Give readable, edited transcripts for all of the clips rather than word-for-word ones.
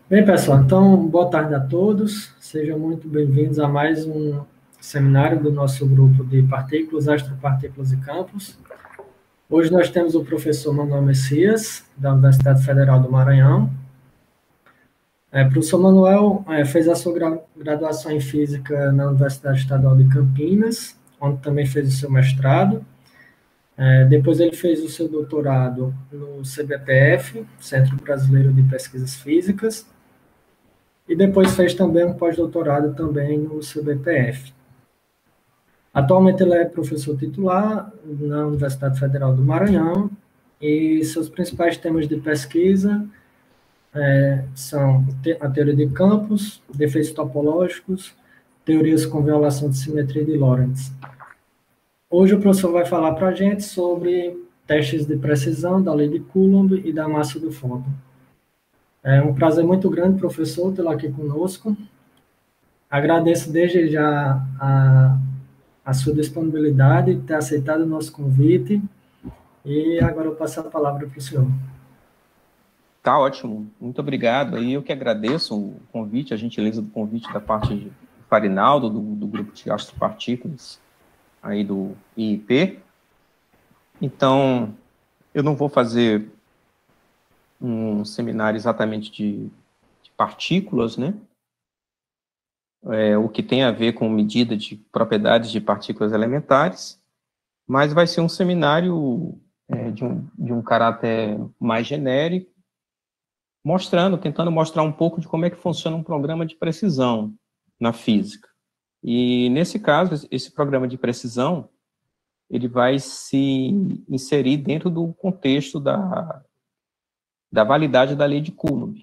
Bem, pessoal, então, boa tarde a todos. Sejam muito bem-vindos a mais um seminário do nosso grupo de partículas, astropartículas e campos. Hoje nós temos o professor Manuel Messias, da Universidade Federal do Maranhão. O professor Manuel fez a sua graduação em Física na Universidade Estadual de Campinas, onde também fez o seu mestrado. Depois ele fez o seu doutorado no CBPF, Centro Brasileiro de Pesquisas Físicas, e depois fez também um pós-doutorado também no CBPF. Atualmente ele é professor titular na Universidade Federal do Maranhão e seus principais temas de pesquisa são a teoria de campos, defeitos topológicos, teorias com violação de simetria de Lorentz. Hoje o professor vai falar para a gente sobre testes de precisão da lei de Coulomb e da massa do fóton. É um prazer muito grande, professor, tê-lo aqui conosco. Agradeço desde já a sua disponibilidade, ter aceitado o nosso convite, e agora eu passo a palavra para o senhor. Tá ótimo, muito obrigado. Aí eu que agradeço o convite, a gentileza do convite da parte de Farinaldo, do grupo de astropartículas, aí do IIP. Então, eu não vou fazer um seminário exatamente de partículas, né? O que tem a ver com medida de propriedades de partículas elementares, mas vai ser um seminário de um caráter mais genérico, tentando mostrar um pouco de como é que funciona um programa de precisão na física. E, nesse caso, esse programa de precisão, ele vai se inserir dentro do contexto da validade da lei de Coulomb,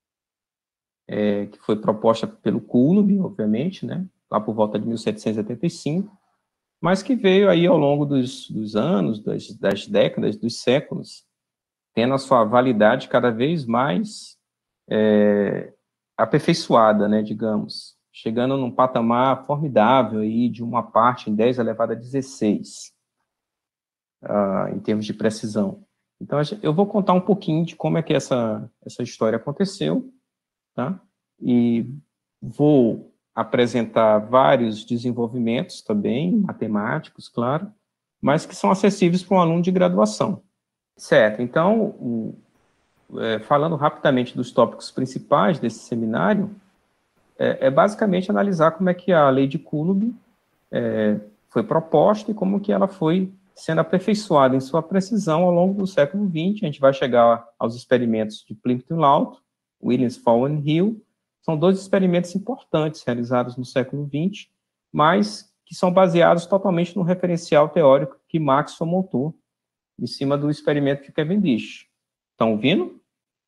que foi proposta pelo Coulomb, obviamente, né, lá por volta de 1785, mas que veio aí ao longo dos anos, das décadas, dos séculos, tendo a sua validade cada vez mais aperfeiçoada, né, digamos, chegando num patamar formidável aí de uma parte em 10 elevado a 16, em termos de precisão. Então, eu vou contar um pouquinho de como é que essa história aconteceu, tá? E vou apresentar vários desenvolvimentos também, matemáticos, claro, mas que são acessíveis para um aluno de graduação. Certo, então, falando rapidamente dos tópicos principais desse seminário, basicamente analisar como é que a lei de Coulomb foi proposta e como que ela foi sendo aperfeiçoada em sua precisão ao longo do século XX. A gente vai chegar aos experimentos de Plimpton e Lawton, Williams, Fowler e Hill. São dois experimentos importantes realizados no século XX, mas que são baseados totalmente no referencial teórico que Maxwell montou em cima do experimento de Cavendish. Estão ouvindo?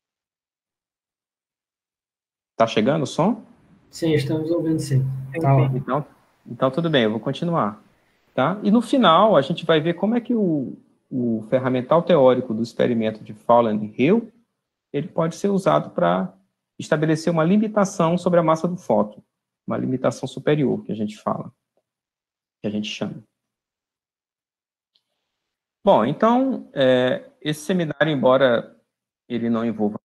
Está chegando o som? Sim, estamos ouvindo, sim. Tá ótimo. Então, tudo bem, eu vou continuar. Tá? E no final, a gente vai ver como é que o ferramental teórico do experimento de Fowler e Hill, ele pode ser usado para estabelecer uma limitação sobre a massa do fóton, uma limitação superior, que a gente fala, que a gente chama. Bom, então, esse seminário, embora ele não envolva...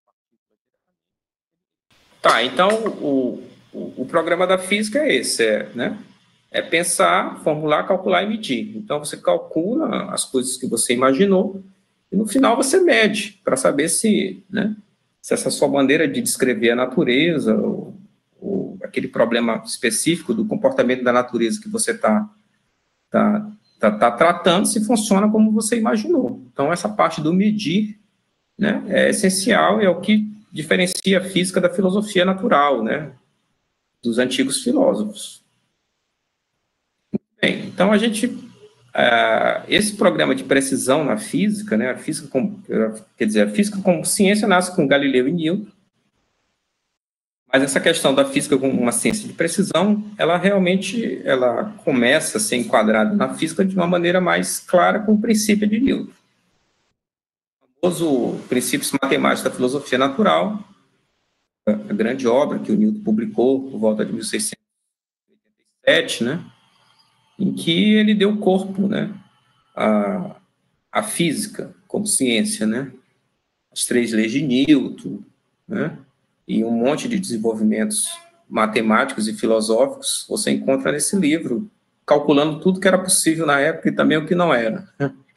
Tá, então, o programa da física é esse, né? É pensar, formular, calcular e medir. Então, você calcula as coisas que você imaginou e, no final, você mede para saber se essa sua maneira de descrever a natureza ou aquele problema específico do comportamento da natureza que você está tratando, se funciona como você imaginou. Então, essa parte do medir, né, é essencial e é o que diferencia a física da filosofia natural, né, dos antigos filósofos. Bem, então a gente, esse programa de precisão na física, né, a física como ciência nasce com Galileu e Newton, mas essa questão da física como uma ciência de precisão, ela realmente começa a ser enquadrada na física de uma maneira mais clara com o princípio de Newton. O famoso Princípios Matemáticos da Filosofia Natural, a grande obra que o Newton publicou por volta de 1687, né, em que ele deu corpo, né, à física como ciência, né, as 3 leis de Newton, né, e um monte de desenvolvimentos matemáticos e filosóficos você encontra nesse livro, calculando tudo que era possível na época e também o que não era.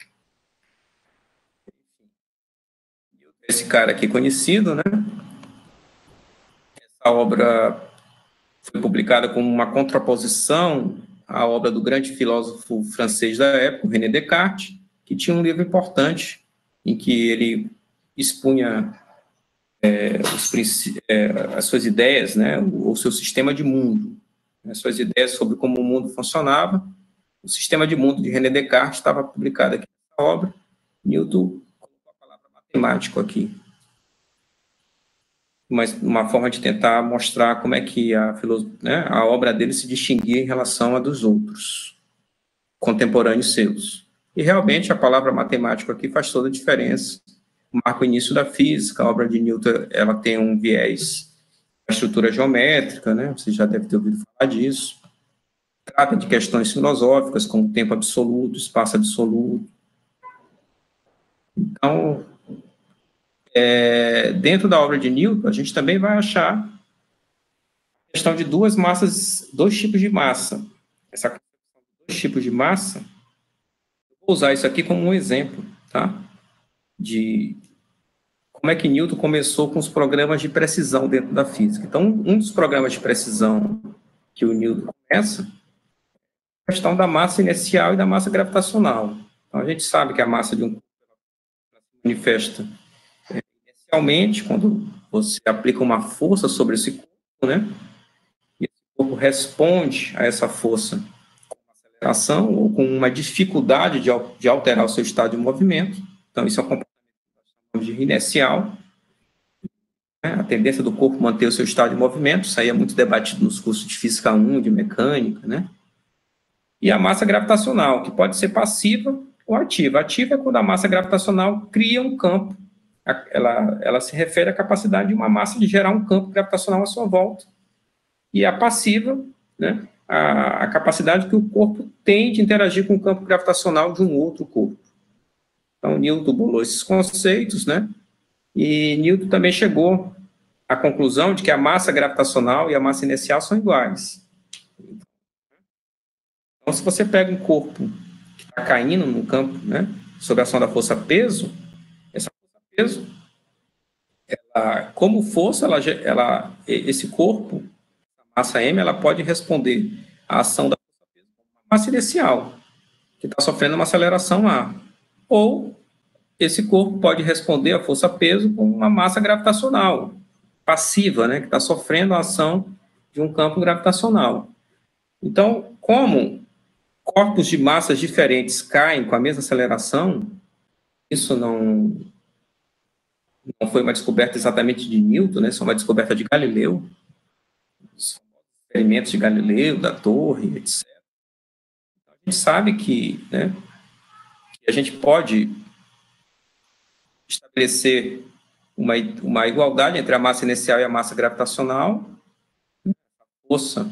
Esse cara aqui conhecido, né? Essa obra foi publicada como uma contraposição à obra do grande filósofo francês da época, René Descartes, que tinha um livro importante em que ele expunha as suas ideias, né, o seu sistema de mundo, as suas ideias sobre como o mundo funcionava. O sistema de mundo de René Descartes estava publicado aqui nessa obra. Newton colocou a palavra matemático aqui. Uma forma de tentar mostrar como é que a obra dele se distinguia em relação à dos outros contemporâneos seus. E realmente a palavra matemático aqui faz toda a diferença. Marca o início da física. A obra de Newton, ela tem um viés da estrutura geométrica, né? Você já deve ter ouvido falar disso. Trata de questões filosóficas como tempo absoluto, espaço absoluto. Então, dentro da obra de Newton, a gente também vai achar a questão de dois tipos de massa. Essa questão de dois tipos de massa, vou usar isso aqui como um exemplo, tá? De como é que Newton começou com os programas de precisão dentro da física. Então, um dos programas de precisão que o Newton começa é a questão da massa inercial e da massa gravitacional. Então, a gente sabe que a massa de um corpo se manifesta inicialmente quando você aplica uma força sobre esse corpo, né? E esse corpo responde a essa força com uma aceleração ou com uma dificuldade de alterar o seu estado de movimento. Então, isso é um comportamento de inercial, né? A tendência do corpo manter o seu estado de movimento. Isso aí é muito debatido nos cursos de Física 1, de Mecânica, né? E a massa gravitacional, que pode ser passiva ou ativa. Ativa é quando a massa gravitacional cria um campo. Ela se refere à capacidade de uma massa de gerar um campo gravitacional à sua volta. E a passiva, né, a capacidade que o corpo tem de interagir com o campo gravitacional de um outro corpo. Então, Newton bolou esses conceitos, né, e Newton também chegou à conclusão de que a massa gravitacional e a massa inercial são iguais. Então, se você pega um corpo que está caindo no campo, né, sob a ação da força-peso, essa força-peso, como força, esse corpo, a massa M, ela pode responder à ação da força-peso como uma massa inercial, que está sofrendo uma aceleração A. Ou esse corpo pode responder à força-peso com uma massa gravitacional, passiva, né, que está sofrendo a ação de um campo gravitacional. Então, como corpos de massas diferentes caem com a mesma aceleração, isso não foi uma descoberta exatamente de Newton, né? Isso é uma descoberta de Galileu, os experimentos de Galileu, da Torre, etc. Então, a gente sabe que, né, que a gente pode estabelecer uma igualdade entre a massa inercial e a massa gravitacional. A força,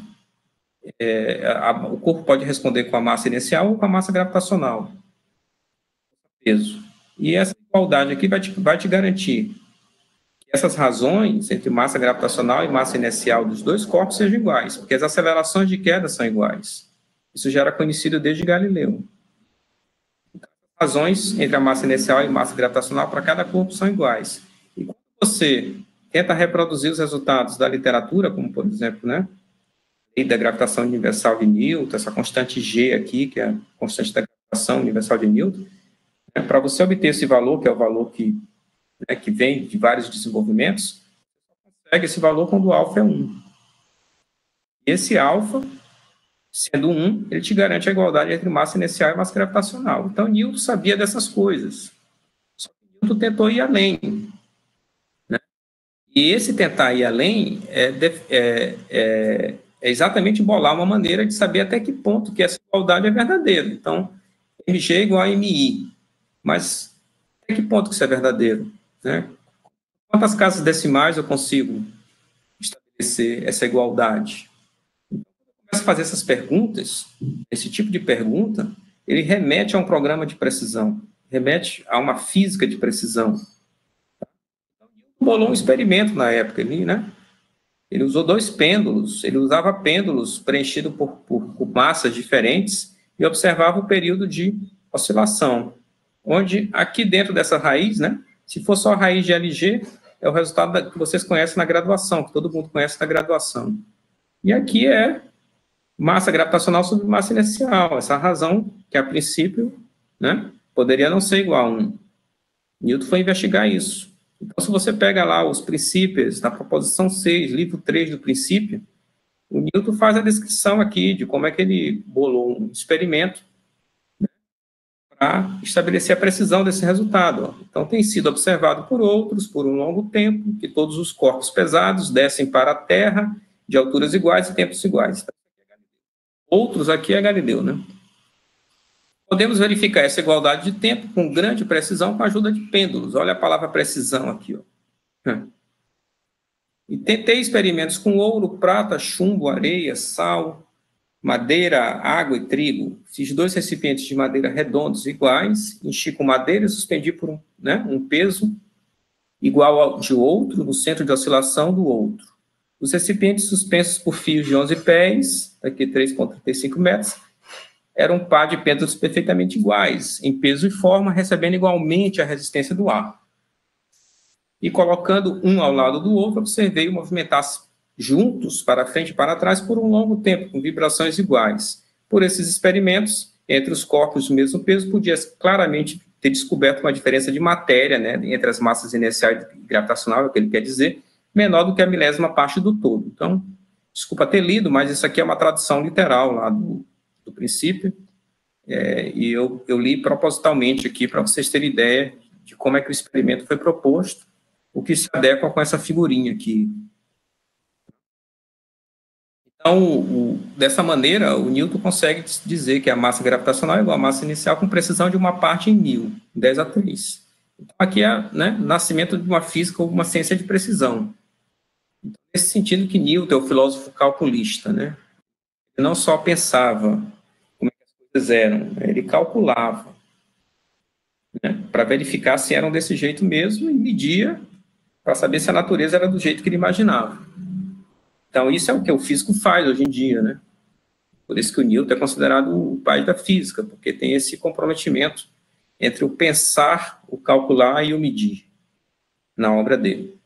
o corpo pode responder com a massa inercial ou com a massa gravitacional. Peso. E essa igualdade aqui vai te garantir que essas razões entre massa gravitacional e massa inercial dos dois corpos sejam iguais, porque as acelerações de queda são iguais. Isso já era conhecido desde Galileu. Então, as razões entre a massa inercial e massa gravitacional para cada corpo são iguais. E quando você tenta reproduzir os resultados da literatura, como, por exemplo, né, a lei da gravitação universal de Newton, essa constante G aqui, que é a constante da gravitação universal de Newton, para você obter esse valor, que é o valor que vem de vários desenvolvimentos, você consegue esse valor quando o alfa é 1. E esse alfa, sendo 1, ele te garante a igualdade entre massa inercial e massa gravitacional. Então, Newton sabia dessas coisas. Só que Newton tentou ir além. Né? E esse tentar ir além é exatamente bolar uma maneira de saber até que ponto que essa igualdade é verdadeira. Então, MG é igual a MI. Mas até que ponto que isso é verdadeiro? Né? Quantas casas decimais eu consigo estabelecer essa igualdade? Então, quando eu começo a fazer essas perguntas, esse tipo de pergunta, ele remete a um programa de precisão, remete a uma física de precisão. Então, Newton bolou um experimento na época ali, né? Ele usou 2 pêndulos, ele usava pêndulos preenchidos por massas diferentes e observava o período de oscilação, onde aqui dentro dessa raiz, né, se for só a raiz de LG, é o resultado que vocês conhecem na graduação, que todo mundo conhece na graduação. E aqui é massa gravitacional sobre massa inercial, essa razão que, a princípio, né, poderia não ser igual a 1. Newton foi investigar isso. Então, se você pega lá os princípios da proposição 6, livro 3 do princípio, o Newton faz a descrição aqui de como é que ele bolou um experimento, né, para estabelecer a precisão desse resultado. Então, tem sido observado por outros, por um longo tempo, que todos os corpos pesados descem para a Terra de alturas iguais e tempos iguais. Outros aqui é Galileu, né? Podemos verificar essa igualdade de tempo com grande precisão com a ajuda de pêndulos. Olha a palavra precisão aqui, ó. E tentei experimentos com ouro, prata, chumbo, areia, sal, madeira, água e trigo. Fiz 2 recipientes de madeira redondos iguais, enchi com madeira e suspendi por um peso igual ao de outro, no centro de oscilação do outro. Os recipientes suspensos por fios de 11 pés, daqui 3,35 metros, eram um par de pêndulos perfeitamente iguais, em peso e forma, recebendo igualmente a resistência do ar. E colocando um ao lado do outro, observei-o movimentar-se juntos, para frente e para trás, por um longo tempo, com vibrações iguais. Por esses experimentos, entre os corpos do mesmo peso, podia claramente ter descoberto uma diferença de matéria, né, entre as massas inerciais e gravitacional, é o que ele quer dizer, menor do que a milésima parte do todo. Então, desculpa ter lido, mas isso aqui é uma tradução literal lá do princípio, e eu li propositalmente aqui para vocês terem ideia de como é que o experimento foi proposto, o que se adequa com essa figurinha aqui. Então, dessa maneira, o Newton consegue dizer que a massa gravitacional é igual à massa inicial com precisão de uma parte em 1000, 10 a 3. Então, aqui é, né, nascimento de uma física ou uma ciência de precisão. Então, nesse sentido que Newton é o filósofo calculista, né? Ele não só pensava como é que as coisas eram, ele calculava, né, para verificar se eram desse jeito mesmo e media para saber se a natureza era do jeito que ele imaginava. Então, isso é o que o físico faz hoje em dia, né? Por isso que o Newton é considerado o pai da física, porque tem esse comprometimento entre o pensar, o calcular e o medir na obra dele.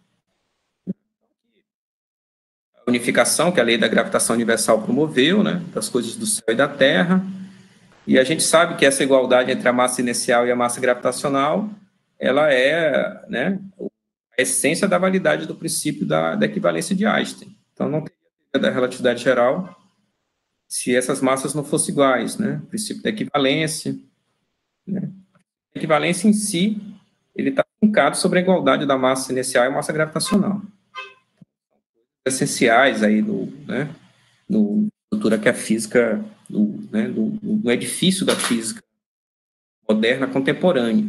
A unificação que a lei da gravitação universal promoveu, né, das coisas do céu e da terra, e a gente sabe que essa igualdade entre a massa inercial e a massa gravitacional, ela é, né, a essência da validade do princípio da equivalência de Einstein. Então, não teria da relatividade geral se essas massas não fossem iguais, né? O princípio da equivalência, né? A equivalência em si, ele está fincado sobre a igualdade da massa inercial e a massa gravitacional. Essenciais aí no estrutura que a física, no edifício da física moderna contemporânea.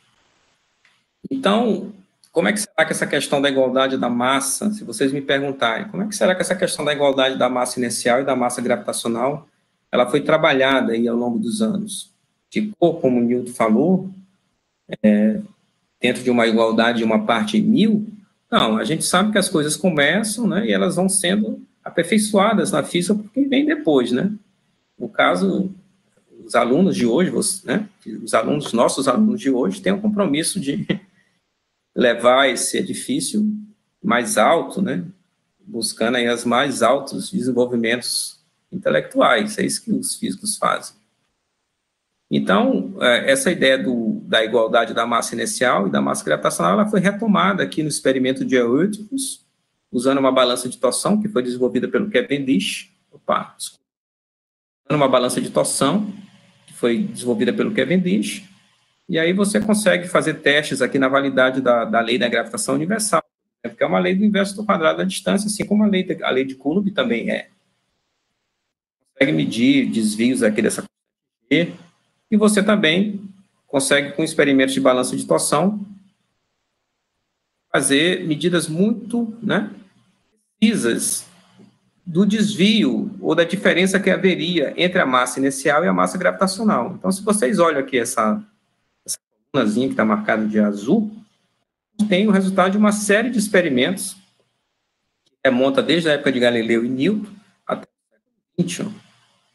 Então, como é que será que essa questão da igualdade da massa, se vocês me perguntarem, como é que será que essa questão da igualdade da massa inercial e da massa gravitacional, ela foi trabalhada aí ao longo dos anos? Ficou, como o Newton falou, dentro de uma igualdade de uma parte em 1000? Não, a gente sabe que as coisas começam, né, e elas vão sendo aperfeiçoadas na física porque vem depois, né? No caso, os alunos de hoje, né, nossos alunos de hoje, têm um compromisso de levar esse edifício mais alto, né, buscando aí os mais altos desenvolvimentos intelectuais. É isso que os físicos fazem. Então, essa ideia da igualdade da massa inercial e da massa gravitacional, ela foi retomada aqui no experimento de Eutychus, usando uma balança de torção que foi desenvolvida pelo Cavendish. Usando uma balança de torção que foi desenvolvida pelo Cavendish. E aí você consegue fazer testes aqui na validade da lei da gravitação universal, né, porque é uma lei do inverso do quadrado da distância, assim como a lei de Coulomb também é. Consegue medir desvios aqui dessa constante G, e você também consegue, com experimentos de balança de torção, fazer medidas muito, né, precisas do desvio ou da diferença que haveria entre a massa inercial e a massa gravitacional. Então, se vocês olham aqui essa colunazinha que está marcada de azul, tem o resultado de uma série de experimentos que remonta desde a época de Galileu e Newton até o século XX.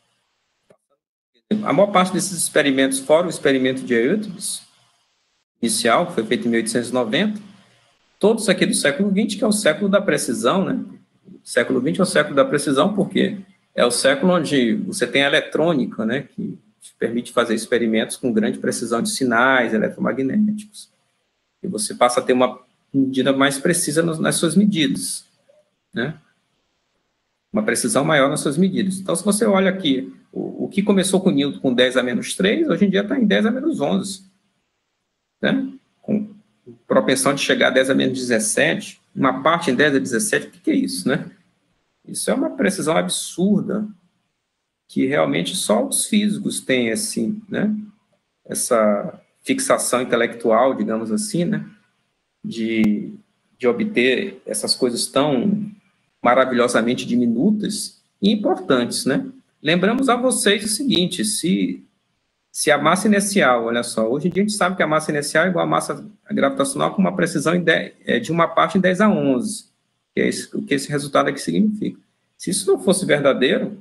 A maior parte desses experimentos, fora o experimento de Euclides, inicial, que foi feito em 1890, todos aqui do século XX, que é o século da precisão, né? O século XX é o século da precisão, porque é o século onde você tem a eletrônica, né? Que te permite fazer experimentos com grande precisão de sinais eletromagnéticos. E você passa a ter uma medida mais precisa nas suas medidas, né? Uma precisão maior nas suas medidas. Então, se você olha aqui, o que começou com Newton com 10 a menos 3, hoje em dia está em 10 a menos 11. Né? Com propensão de chegar a 10 a menos 17, uma parte em 10 a 17, o que é isso, né? Isso é uma precisão absurda, que realmente só os físicos têm assim, né? Essa fixação intelectual, digamos assim, né? De obter essas coisas tão maravilhosamente diminutas e importantes, né? Lembramos a vocês o seguinte, se a massa inercial, olha só, hoje em dia a gente sabe que a massa inercial é igual à massa gravitacional com uma precisão de uma parte em 10 a 11, que é o que esse resultado aqui significa. Se isso não fosse verdadeiro,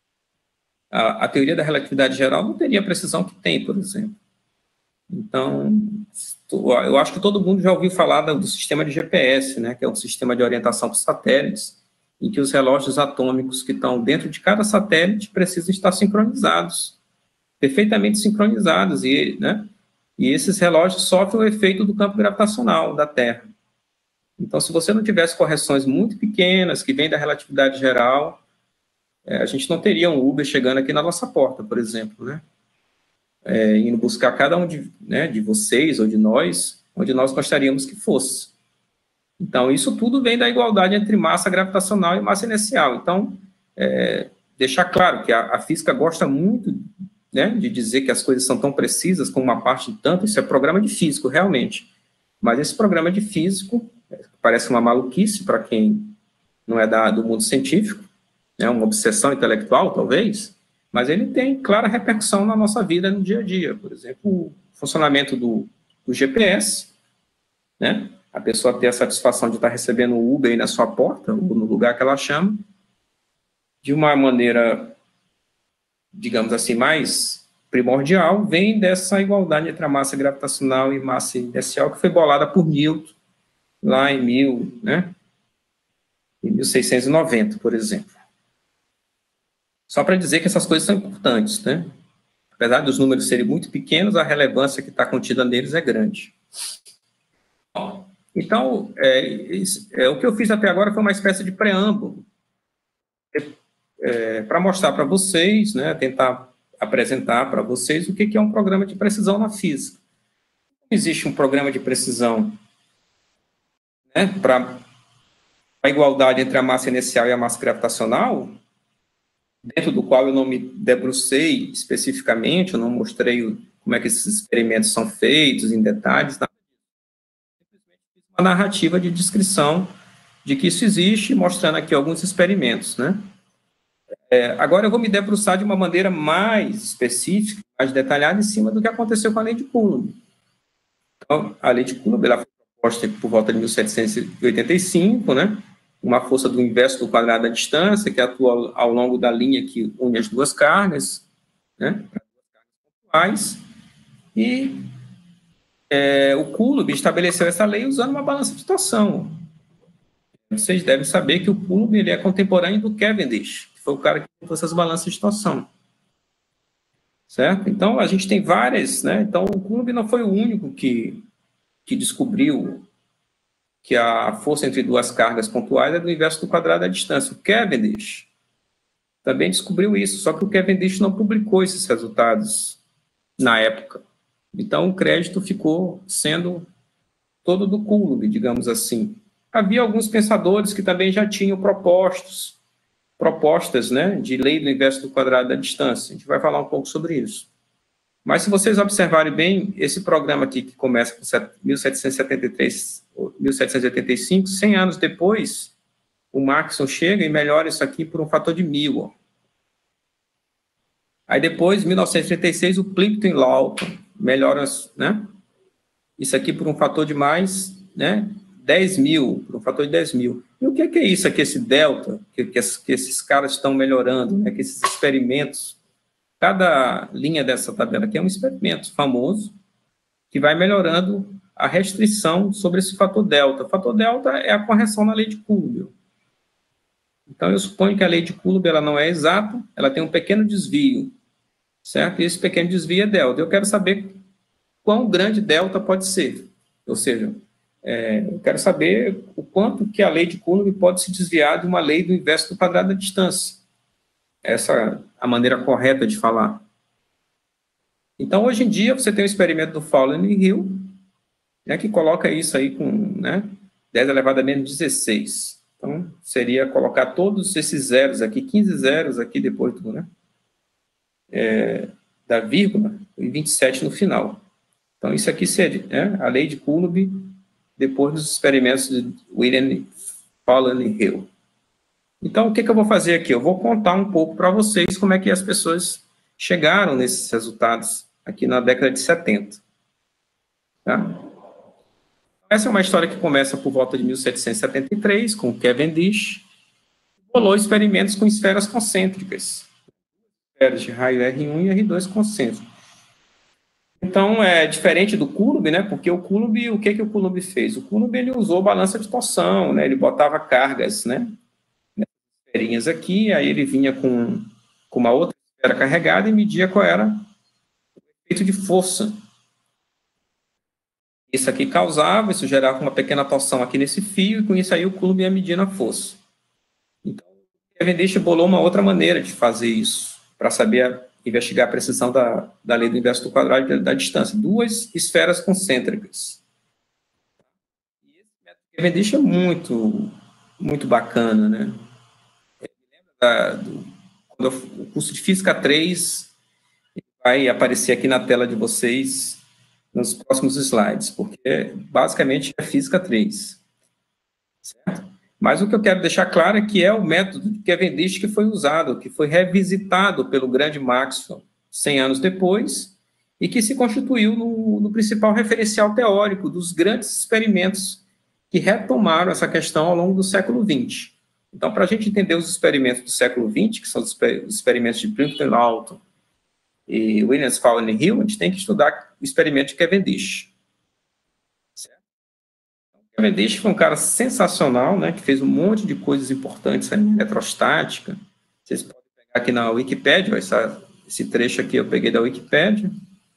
a teoria da relatividade geral não teria a precisão que tem, por exemplo. Então, eu acho que todo mundo já ouviu falar do sistema de GPS, né, que é um sistema de orientação por satélites, em que os relógios atômicos que estão dentro de cada satélite precisam estar sincronizados, perfeitamente sincronizados, né, e esses relógios sofrem o efeito do campo gravitacional da Terra. Então, se você não tivesse correções muito pequenas, que vêm da relatividade geral, a gente não teria um Uber chegando aqui na nossa porta, por exemplo, né, indo buscar cada um de vocês ou de nós, onde nós gostaríamos que fosse. Então, isso tudo vem da igualdade entre massa gravitacional e massa inercial. Então, deixar claro que a física gosta muito, né, de dizer que as coisas são tão precisas como uma parte de tanto, isso é programa de físico, realmente. Mas esse programa de físico parece uma maluquice para quem não é do mundo científico, né, uma obsessão intelectual, talvez, mas ele tem clara repercussão na nossa vida no dia a dia. Por exemplo, o funcionamento do GPS, né? A pessoa ter a satisfação de estar recebendo o Uber aí na sua porta, ou no lugar que ela chama, de uma maneira, digamos assim, mais primordial, vem dessa igualdade entre a massa gravitacional e massa inercial, que foi bolada por Newton, lá em 1690, por exemplo. Só para dizer que essas coisas são importantes, né? Apesar dos números serem muito pequenos, a relevância que está contida neles é grande. Então, o que eu fiz até agora foi uma espécie de preâmbulo para mostrar para vocês, né, tentar apresentar para vocês o que é um programa de precisão na física. Existe um programa de precisão, né, para a igualdade entre a massa inercial e a massa gravitacional, dentro do qual eu não me debrucei especificamente, eu não mostrei como é que esses experimentos são feitos em detalhes, simplesmente fiz uma narrativa de descrição de que isso existe, mostrando aqui alguns experimentos, né? Agora eu vou me debruçar de uma maneira mais específica, mais detalhada, em cima do que aconteceu com a lei de Coulomb. Então, a lei de Coulomb ela foi proposta por volta de 1785, né? Uma força do inverso do quadrado da distância, que atua ao longo da linha que une as duas cargas, né? E o Coulomb estabeleceu essa lei usando uma balança de torção. Vocês devem saber que o Coulomb ele é contemporâneo do Cavendish, que foi o cara que inventou essas balanças de torção. Certo? Então, a gente tem várias, né? Então, o Coulomb não foi o único que descobriu que a força entre duas cargas pontuais é do inverso do quadrado da distância. O Cavendish também descobriu isso, só que o Cavendish não publicou esses resultados na época. Então, o crédito ficou sendo todo do Coulomb, digamos assim. Havia alguns pensadores que também já tinham propostas, né, de lei do inverso do quadrado da distância. A gente vai falar um pouco sobre isso. Mas, se vocês observarem bem, esse programa aqui, que começa com 1773, 1785, 100 anos depois, o Maxwell chega e melhora isso aqui por um fator de 1000. Ó. Aí, depois, em 1936, o Plimpton Lawton melhora, né, isso aqui por um fator de mais, né, 10.000, por um fator de 10.000. E o que é isso aqui, esse delta, que esses caras estão melhorando, né? Que esses experimentos, cada linha dessa tabela aqui é um experimento famoso que vai melhorando a restrição sobre esse fator delta. O fator delta é a correção na lei de Coulomb. Então, eu suponho que a lei de Coulomb ela não é exata, ela tem um pequeno desvio, certo? E esse pequeno desvio é delta. Eu quero saber quão grande delta pode ser. Ou seja, eu quero saber o quanto que a lei de Coulomb pode se desviar de uma lei do inverso do quadrado da distância. Essa é a maneira correta de falar. Então, hoje em dia, você tem o experimento do Fowler e Hill, né, que coloca isso aí com, né, 10 elevado a menos 16. Então, seria colocar todos esses zeros aqui, 15 zeros aqui depois do, né, da vírgula, e 27 no final. Então, isso aqui seria, né, a lei de Coulomb depois dos experimentos de William Fowler e Hill. Então, o que eu vou fazer aqui? Eu vou contar um pouco para vocês como é que as pessoas chegaram nesses resultados aqui na década de 70. Tá? Essa é uma história que começa por volta de 1773, com Cavendish, que bolou experimentos com esferas concêntricas, esferas de raio R1 e R2 concêntricos. Então, é diferente do Coulomb, né? Porque o Coulomb, o que o Coulomb fez? O Coulomb, ele usou balança de torção, né? Ele botava cargas, né? Esferinhas aqui, aí ele vinha com uma outra esfera carregada e media qual era o efeito de força. Isso aqui causava, isso gerava uma pequena torção aqui nesse fio, e com isso aí o Coulomb ia medindo a força. Então, o Cavendish bolou uma outra maneira de fazer isso, para saber investigar a precisão da lei do inverso do quadrado da distância. Duas esferas concêntricas. E esse método Cavendish é muito, muito bacana, né? Quando o curso de Física 3 vai aparecer aqui na tela de vocês nos próximos slides, porque basicamente é Física 3. Certo? Mas o que eu quero deixar claro é que é o método de Cavendish que foi usado, que foi revisitado pelo grande Maxwell 100 anos depois, e que se constituiu no principal referencial teórico dos grandes experimentos que retomaram essa questão ao longo do século XX. Então, para a gente entender os experimentos do século XX, que são os experimentos de Brinkton Lawton e Williams, Fowler e Hill, a gente tem que estudar o experimento de Cavendish. Certo? Então, Cavendish foi um cara sensacional, né, que fez um monte de coisas importantes em eletrostática. Vocês podem pegar aqui na Wikipédia, esse trecho aqui eu peguei da Wikipédia.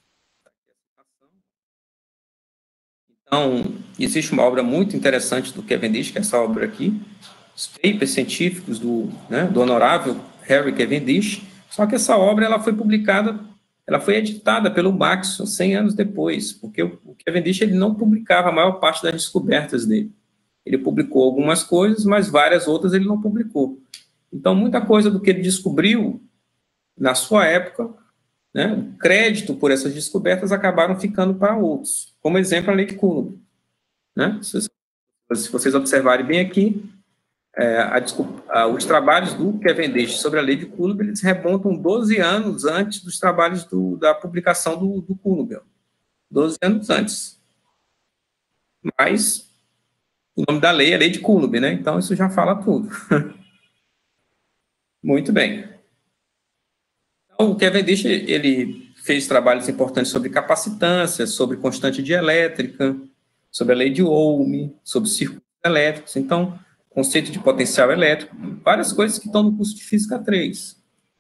Então, existe uma obra muito interessante do Cavendish, que é essa obra aqui, os papers científicos do honorável Harry Cavendish, só que essa obra ela foi publicada, ela foi editada pelo Maxwell 100 anos depois, porque o Cavendish ele não publicava a maior parte das descobertas dele. Ele publicou algumas coisas, mas várias outras ele não publicou. Então, muita coisa do que ele descobriu na sua época, né, o crédito por essas descobertas acabaram ficando para outros. Como exemplo, a lei de Coulomb. Né? Se vocês observarem bem aqui, os trabalhos do Cavendish sobre a lei de Coulomb, eles remontam 12 anos antes dos trabalhos da publicação do Coulomb. 12 anos antes. Mas o nome da lei é lei de Coulomb, né? Então isso já fala tudo. Muito bem. Então, o Cavendish, ele fez trabalhos importantes sobre capacitância, sobre constante dielétrica, sobre a lei de Ohm, sobre circuitos elétricos. Então, conceito de potencial elétrico, várias coisas que estão no curso de Física 3.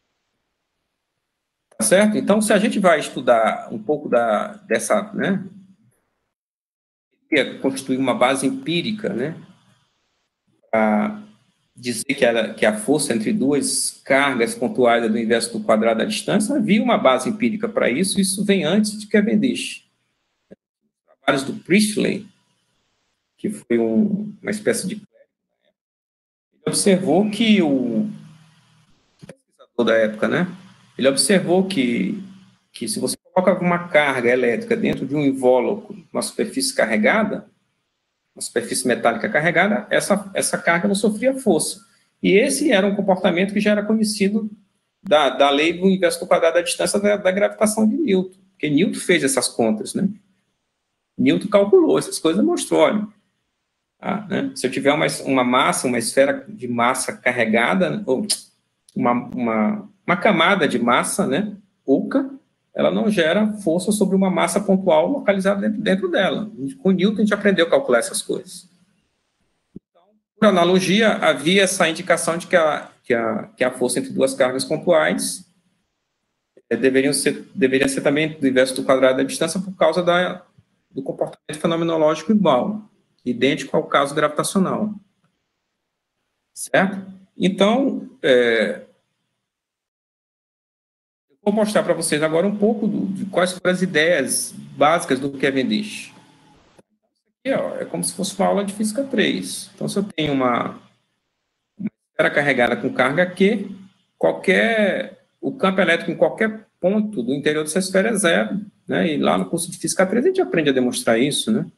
Tá certo? Então, se a gente vai estudar um pouco dessa, né, constituir uma base empírica, né, para dizer que a força entre duas cargas pontuais é do inverso do quadrado da distância, havia uma base empírica para isso, isso vem antes de Cavendish. Os trabalhos do Priestley, que foi uma espécie de ele observou que o pesquisador da época, né? Ele observou que se você coloca uma carga elétrica dentro de um invólucro, uma superfície carregada, uma superfície metálica carregada, essa carga não sofria força. E esse era um comportamento que já era conhecido da lei do inverso do quadrado da distância da gravitação de Newton, porque Newton fez essas contas, né? Newton calculou essas coisas e mostrou, olha, né? Se eu tiver uma massa, uma esfera de massa carregada, ou uma camada de massa, né, oca, ela não gera força sobre uma massa pontual localizada dentro dela. Com Newton, a gente aprendeu a calcular essas coisas. Então, por analogia, havia essa indicação de que a força entre duas cargas pontuais deveria ser também do inverso do quadrado da distância por causa do comportamento fenomenológico igual, idêntico ao caso gravitacional. Certo? Então, vou mostrar para vocês agora um pouco de quais foram as ideias básicas do Cavendish. Aqui, ó, é como se fosse uma aula de física 3. Então, se eu tenho uma esfera carregada com carga Q, o campo elétrico em qualquer ponto do interior dessa esfera é zero, né? E lá no curso de física 3 a gente aprende a demonstrar isso, né?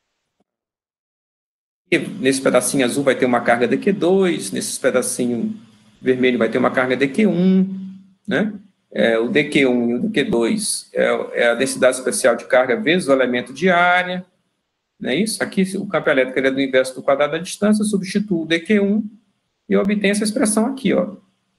E nesse pedacinho azul vai ter uma carga dQ2, nesse pedacinho vermelho vai ter uma carga dQ1, né? O dQ1 e o dQ2 é a densidade especial de carga vezes o elemento de área, não é isso? Aqui o campo elétrico é do inverso do quadrado da distância, eu substituo o dQ1 e eu obtenho essa expressão aqui, ó.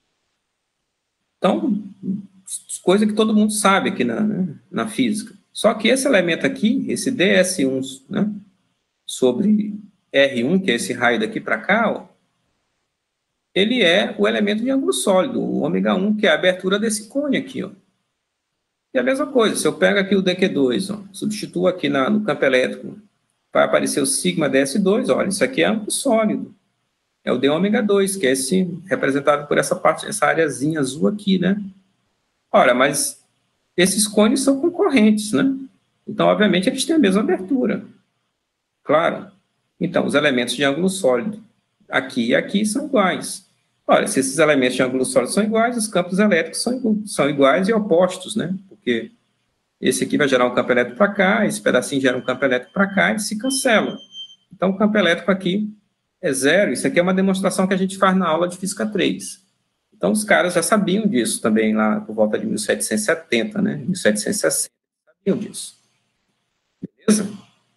Então, coisa que todo mundo sabe aqui na física. Só que esse elemento aqui, esse ds1, né, sobre R1, que é esse raio daqui para cá, ó, ele é o elemento de ângulo sólido, o ômega 1, que é a abertura desse cone aqui, ó. E a mesma coisa, se eu pego aqui o dQ2, ó, substituo aqui no campo elétrico, vai aparecer o sigma ds2, olha, isso aqui é ângulo sólido. É o d ômega 2, que é esse representado por essa parte, essa areazinha azul aqui, né? Ora, mas esses cones são concorrentes, né? Então, obviamente, eles têm a mesma abertura. Claro. Então, os elementos de ângulo sólido aqui e aqui são iguais. Ora, se esses elementos de ângulo sólido são iguais, os campos elétricos são iguais e opostos, né? Porque esse aqui vai gerar um campo elétrico para cá, esse pedacinho gera um campo elétrico para cá, e eles se cancelam. Então, o campo elétrico aqui é zero. Isso aqui é uma demonstração que a gente faz na aula de física 3. Então, os caras já sabiam disso também lá por volta de 1770, né? 1760, sabiam disso. Beleza?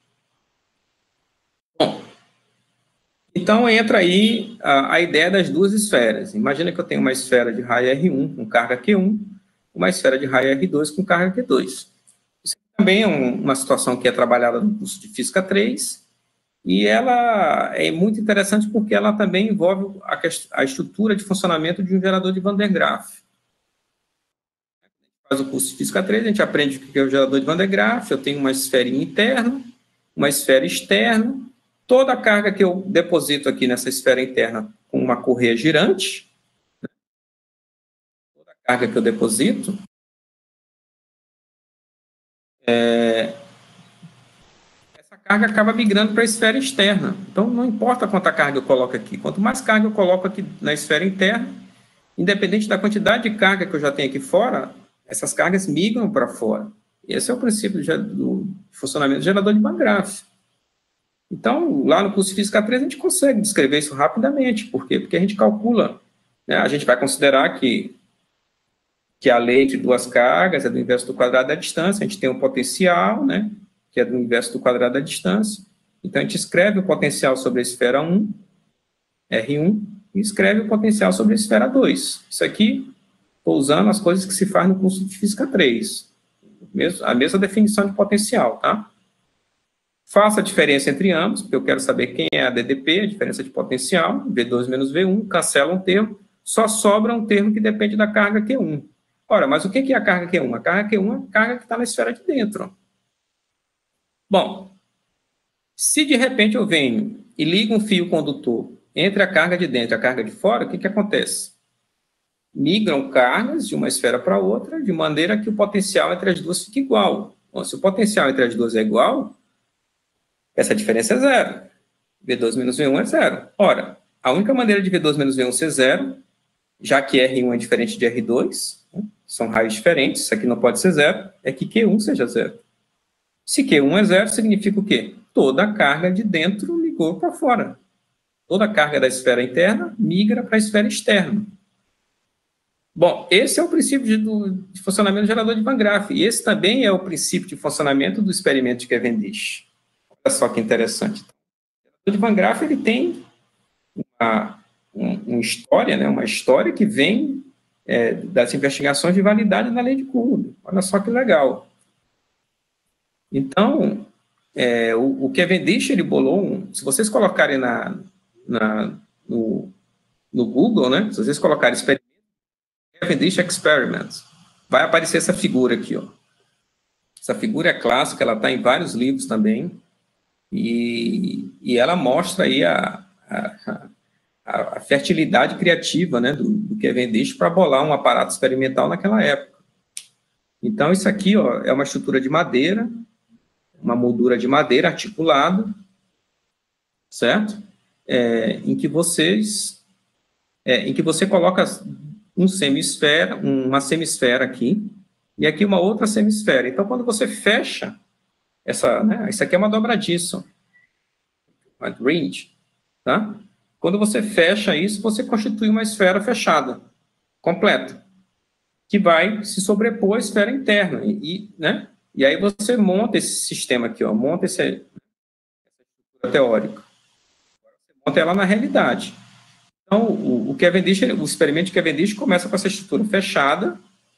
Bom, então entra aí a ideia das duas esferas. Imagina que eu tenho uma esfera de raio R1 com carga Q1, uma esfera de raio R2 com carga Q2. Isso também é uma situação que é trabalhada no curso de física 3, e ela é muito interessante porque ela também envolve a estrutura de funcionamento de um gerador de Van der Graaf. Faz o curso de física 3, a gente aprende o que é o gerador de Van der Graaf. Eu tenho uma esferinha interna, uma esfera externa, toda a carga que eu deposito aqui nessa esfera interna com uma correia girante, toda a carga que eu deposito, essa carga acaba migrando para a esfera externa. Então, não importa quanta carga eu coloco aqui. Quanto mais carga eu coloco aqui na esfera interna, independente da quantidade de carga que eu já tenho aqui fora, essas cargas migram para fora. Esse é o princípio do funcionamento do gerador de Van Graaf. Então, lá no curso de Física 3, a gente consegue descrever isso rapidamente. Por quê? Porque a gente calcula, né, a gente vai considerar que a lei de duas cargas é do inverso do quadrado da distância, a gente tem um potencial, né, que é do inverso do quadrado da distância. Então, a gente escreve o potencial sobre a esfera 1, R1, e escreve o potencial sobre a esfera 2. Isso aqui, estou usando as coisas que se faz no curso de Física 3. A mesma definição de potencial, tá? Faço a diferença entre ambos, porque eu quero saber quem é a DDP, a diferença de potencial, V2 menos V1, cancela um termo, só sobra um termo que depende da carga Q1. Ora, mas o que é a carga Q1? A carga Q1 é a carga que está na esfera de dentro. Bom, se de repente eu venho e ligo um fio condutor entre a carga de dentro e a carga de fora, o que acontece? Migram cargas de uma esfera para outra, de maneira que o potencial entre as duas fique igual. Bom, se o potencial entre as duas é igual, essa diferença é zero. V2 menos V1 é zero. Ora, a única maneira de V2 menos V1 ser zero, já que R1 é diferente de R2, né, são raios diferentes, isso aqui não pode ser zero, é que Q1 seja zero. Se Q1 é zero, significa o quê? Toda a carga de dentro migrou para fora. Toda a carga da esfera interna migra para a esfera externa. Bom, esse é o princípio de funcionamento do gerador de Van Graaf, e esse também é o princípio de funcionamento do experimento de Cavendish. Olha só que interessante. O de Van Graff, ele tem uma história, né, uma história que vem das investigações de validade da lei de Coulomb. Olha só que legal. Então, o Cavendish, ele bolou se vocês colocarem no Google, né, se vocês colocarem Cavendish Experiments, vai aparecer essa figura aqui, ó. Essa figura é clássica, ela está em vários livros também, e ela mostra aí a fertilidade criativa, né, do Cavendish para bolar um aparato experimental naquela época. Então, isso aqui, ó, é uma estrutura de madeira, uma moldura de madeira articulada, certo? Em que você coloca uma semisfera aqui, e aqui uma outra semisfera. Então, quando você fecha isso aqui é uma dobradiça, uma ring, tá? Quando você fecha isso, você constitui uma esfera fechada, completa, que vai se sobrepor à esfera interna, né? E aí você monta esse sistema aqui, ó, monta essa estrutura teórica. Você monta ela na realidade. Então, o experimento de Cavendish começa com essa estrutura fechada,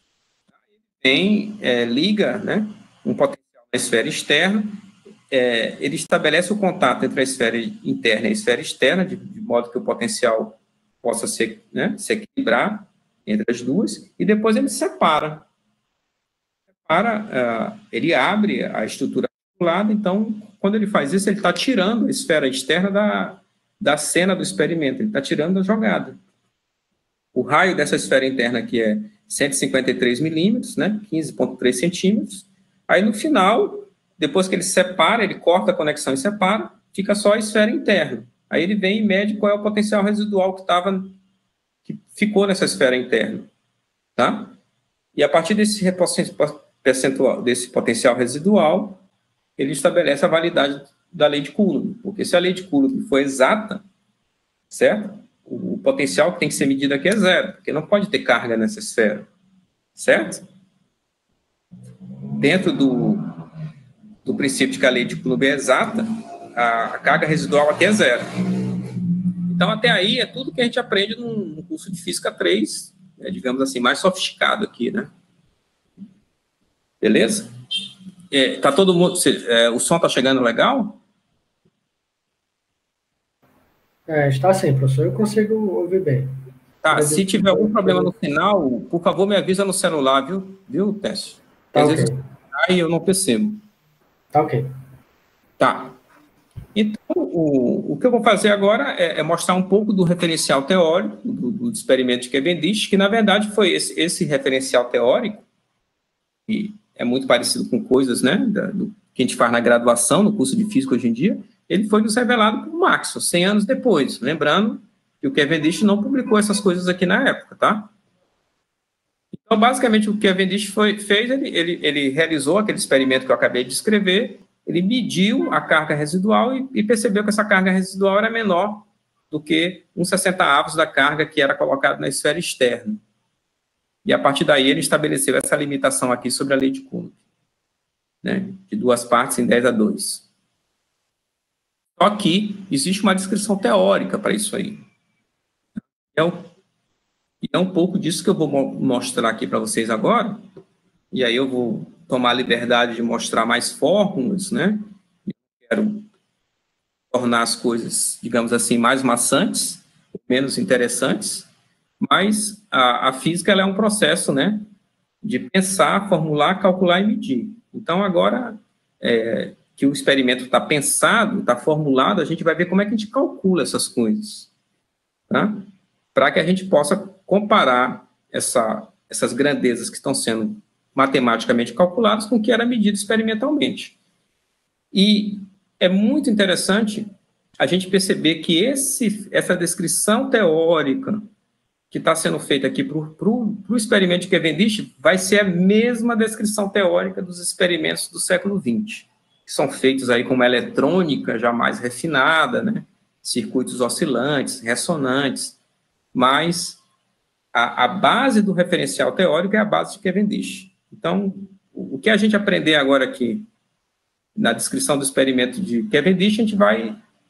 liga, né, um potencial na esfera externa, ele estabelece o contato entre a esfera interna e a esfera externa, de modo que o potencial possa se equilibrar entre as duas, e depois ele separa. Ele abre a estrutura articulada, então, quando ele faz isso, ele está tirando a esfera externa da cena do experimento, ele está tirando a jogada. O raio dessa esfera interna aqui é 153 milímetros, né, 15,3 centímetros. Aí, no final, depois que ele separa, ele corta a conexão e separa, fica só a esfera interna. Aí ele vem e mede qual é o potencial residual que ficou nessa esfera interna. Tá? E a partir desse potencial residual, ele estabelece a validade da lei de Coulomb. Porque se a lei de Coulomb for exata, certo? O potencial que tem que ser medido aqui é zero, porque não pode ter carga nessa esfera, certo? Dentro do princípio de que a lei de Coulomb é exata, a carga residual aqui é zero. Então, até aí, é tudo que a gente aprende no curso de Física 3, digamos assim, mais sofisticado aqui, né? Beleza? Tá todo mundo... o som tá chegando legal? Está sim, professor. Eu consigo ouvir bem. Tá, se tiver algum problema no sinal, por favor, me avisa no celular, viu, Técio? Às vezes eu não percebo. Tá ok. Tá. Então, o que eu vou fazer agora é mostrar um pouco do referencial teórico do experimento de Cavendish, que, na verdade, foi esse referencial teórico, que é muito parecido com coisas, né, que a gente faz na graduação, no curso de Física hoje em dia, ele foi nos revelado por Maxwell, 100 anos depois. Lembrando que o Cavendish não publicou essas coisas aqui na época, tá? Então, basicamente, o que Cavendish fez, ele realizou aquele experimento que eu acabei de descrever, ele mediu a carga residual e percebeu que essa carga residual era menor do que 1/60 da carga que era colocada na esfera externa. E, a partir daí, ele estabeleceu essa limitação aqui sobre a lei de Coulomb, né, de 2 partes em 10⁻². Só que existe uma descrição teórica para isso aí. E é um pouco disso que eu vou mostrar aqui para vocês agora. E aí eu vou tomar a liberdade de mostrar mais fórmulas, né? Eu quero tornar as coisas, digamos assim, mais maçantes, menos interessantes. Mas a física, ela é um processo, né, de pensar, formular, calcular e medir. Então, agora que o experimento está pensado, está formulado, a gente vai ver como é que a gente calcula essas coisas, tá? Para que a gente possa comparar essas grandezas que estão sendo matematicamente calculadas com o que era medido experimentalmente. E é muito interessante a gente perceber que essa descrição teórica que está sendo feita aqui para o experimento de Cavendish vai ser a mesma descrição teórica dos experimentos do século XX, que são feitos aí com uma eletrônica já mais refinada, né? Circuitos oscilantes, ressonantes, mas a base do referencial teórico é a base de Cavendish. Então, o que a gente aprender agora aqui na descrição do experimento de Cavendish, a gente vai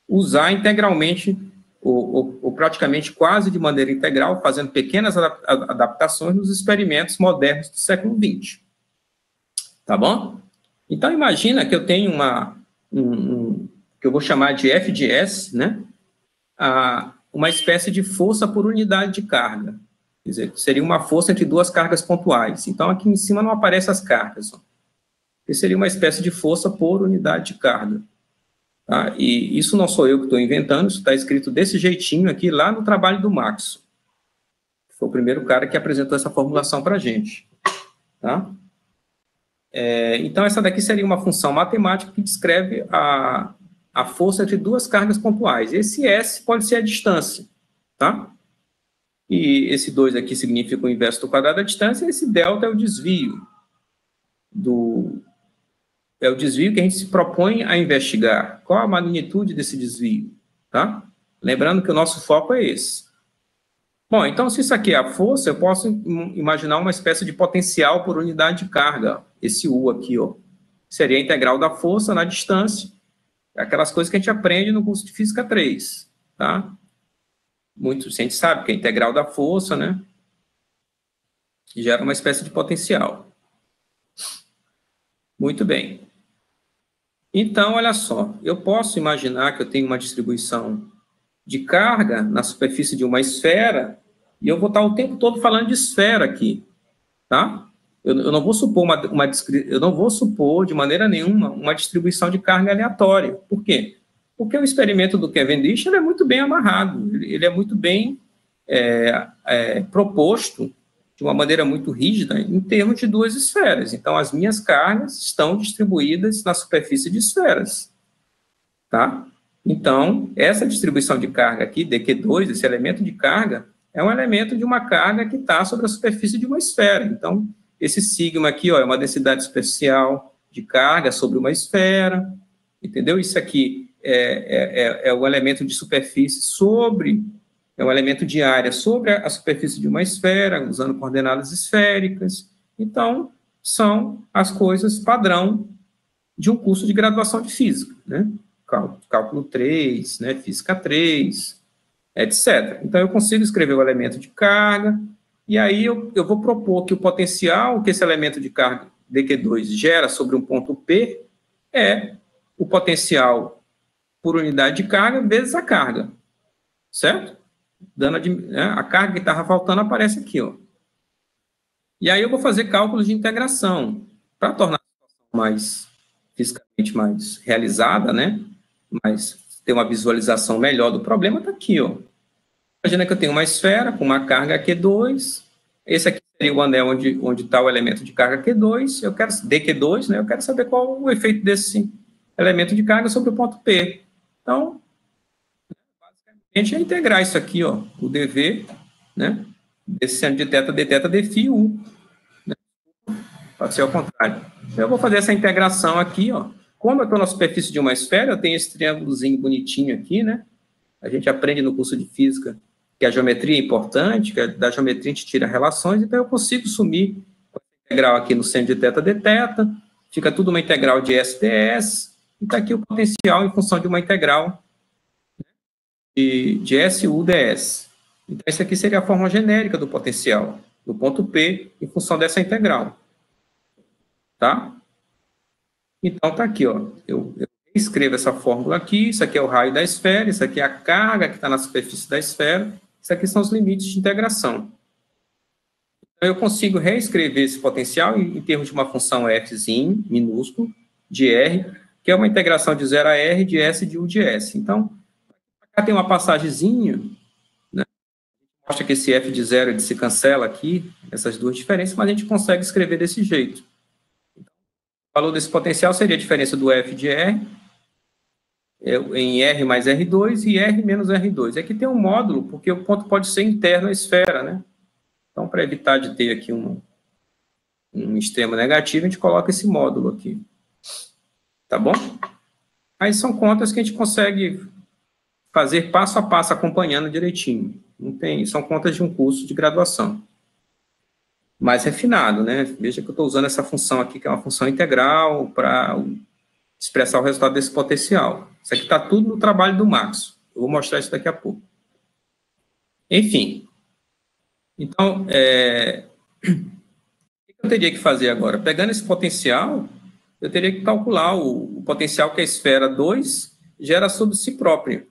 usar integralmente, ou praticamente quase de maneira integral, fazendo pequenas adaptações nos experimentos modernos do século XX. Tá bom? Então, imagina que eu tenho que eu vou chamar de FDS, né? Uma espécie de força por unidade de carga. Quer dizer, seria uma força entre duas cargas pontuais. Então, aqui em cima não aparecem as cargas. Que seria uma espécie de força por unidade de carga. Tá? E isso não sou eu que estou inventando, isso está escrito desse jeitinho aqui, lá no trabalho do Maxwell. Foi o primeiro cara que apresentou essa formulação para a gente. Tá? Então, essa daqui seria uma função matemática que descreve a força entre duas cargas pontuais. Esse S pode ser a distância, tá? E esse 2 aqui significa o inverso do quadrado da distância, e esse delta é o desvio. É o desvio que a gente se propõe a investigar. Qual a magnitude desse desvio, tá? Lembrando que o nosso foco é esse. Bom, então, se isso aqui é a força, eu posso imaginar uma espécie de potencial por unidade de carga. Esse U aqui, ó, seria a integral da força na distância. Aquelas coisas que a gente aprende no curso de Física 3, tá? A gente sabe que é a integral da força, né? Que gera uma espécie de potencial. Muito bem. Então, olha só, eu posso imaginar que eu tenho uma distribuição de carga na superfície de uma esfera, e eu vou estar o tempo todo falando de esfera aqui, tá? Eu não vou supor eu não vou supor de maneira nenhuma uma distribuição de carga aleatória. Por quê? Porque o experimento do Cavendish ele é muito bem amarrado, ele é muito bem proposto de uma maneira muito rígida em termos de duas esferas. Então, as minhas cargas estão distribuídas na superfície de esferas, tá? Então, essa distribuição de carga aqui, dQ2, esse elemento de carga, é um elemento de uma carga que está sobre a superfície de uma esfera. Então, esse sigma aqui, ó, é uma densidade superficial de carga sobre uma esfera, entendeu? Isso aqui é o elemento de superfície é um elemento de área sobre a superfície de uma esfera, usando coordenadas esféricas. Então, são as coisas padrão de um curso de graduação de física, né? Cálculo 3, né? Física 3, etc. Então, eu consigo escrever o elemento de carga, e aí eu vou propor que o potencial que esse elemento de carga dQ2 gera sobre um ponto P é o potencial por unidade de carga vezes a carga, certo? A carga que estava faltando aparece aqui, ó. E aí eu vou fazer cálculos de integração para tornar a situação fisicamente mais realizada, né? Mas ter uma visualização melhor do problema está aqui, ó. Imagina que eu tenho uma esfera com uma carga Q2, esse aqui seria o anel onde está o elemento de carga Q2, eu quero dQ2, né? Eu quero saber qual o efeito desse elemento de carga sobre o ponto P. Então, basicamente é integrar isso aqui, ó, o dV, né? Desse seno de θ, dθ, dφu, né? Pode ser ao contrário. Então, eu vou fazer essa integração aqui, ó. Como eu estou na superfície de uma esfera, eu tenho esse triângulozinho bonitinho aqui, né? A gente aprende no curso de física que a geometria é importante, que da geometria a gente tira relações, então eu consigo sumir a integral aqui no seno de θ, dθ, fica tudo uma integral de S ds, e está aqui o potencial em função de uma integral de SU ds. Então, essa aqui seria a forma genérica do potencial, do ponto P, em função dessa integral. Tá? Então, está aqui, ó. Eu escrevo essa fórmula aqui, isso aqui é o raio da esfera, isso aqui é a carga que está na superfície da esfera, isso aqui são os limites de integração. Então, eu consigo reescrever esse potencial em termos de uma função fzinho, minúsculo, de R, que é uma integração de 0 a R de S de U de S. Então, cá tem uma passagemzinha, né? Mostra que esse F de 0 ele se cancela aqui, essas duas diferenças, mas a gente consegue escrever desse jeito. O valor desse potencial seria a diferença do F de R em R mais R2 e R menos R2. Aqui tem um módulo, porque o ponto pode ser interno à esfera, né? Então, para evitar de ter aqui um extremo negativo, a gente coloca esse módulo aqui. Tá bom? Aí são contas que a gente consegue fazer passo a passo, acompanhando direitinho. Não tem, são contas de um curso de graduação. Mais refinado, né? Veja que eu estou usando essa função aqui, que é uma função integral, para expressar o resultado desse potencial. Isso aqui está tudo no trabalho do Max. Eu vou mostrar isso daqui a pouco. Enfim. Então, o que eu teria que fazer agora? Pegando esse potencial, eu teria que calcular o potencial que a esfera 2 gera sobre si própria.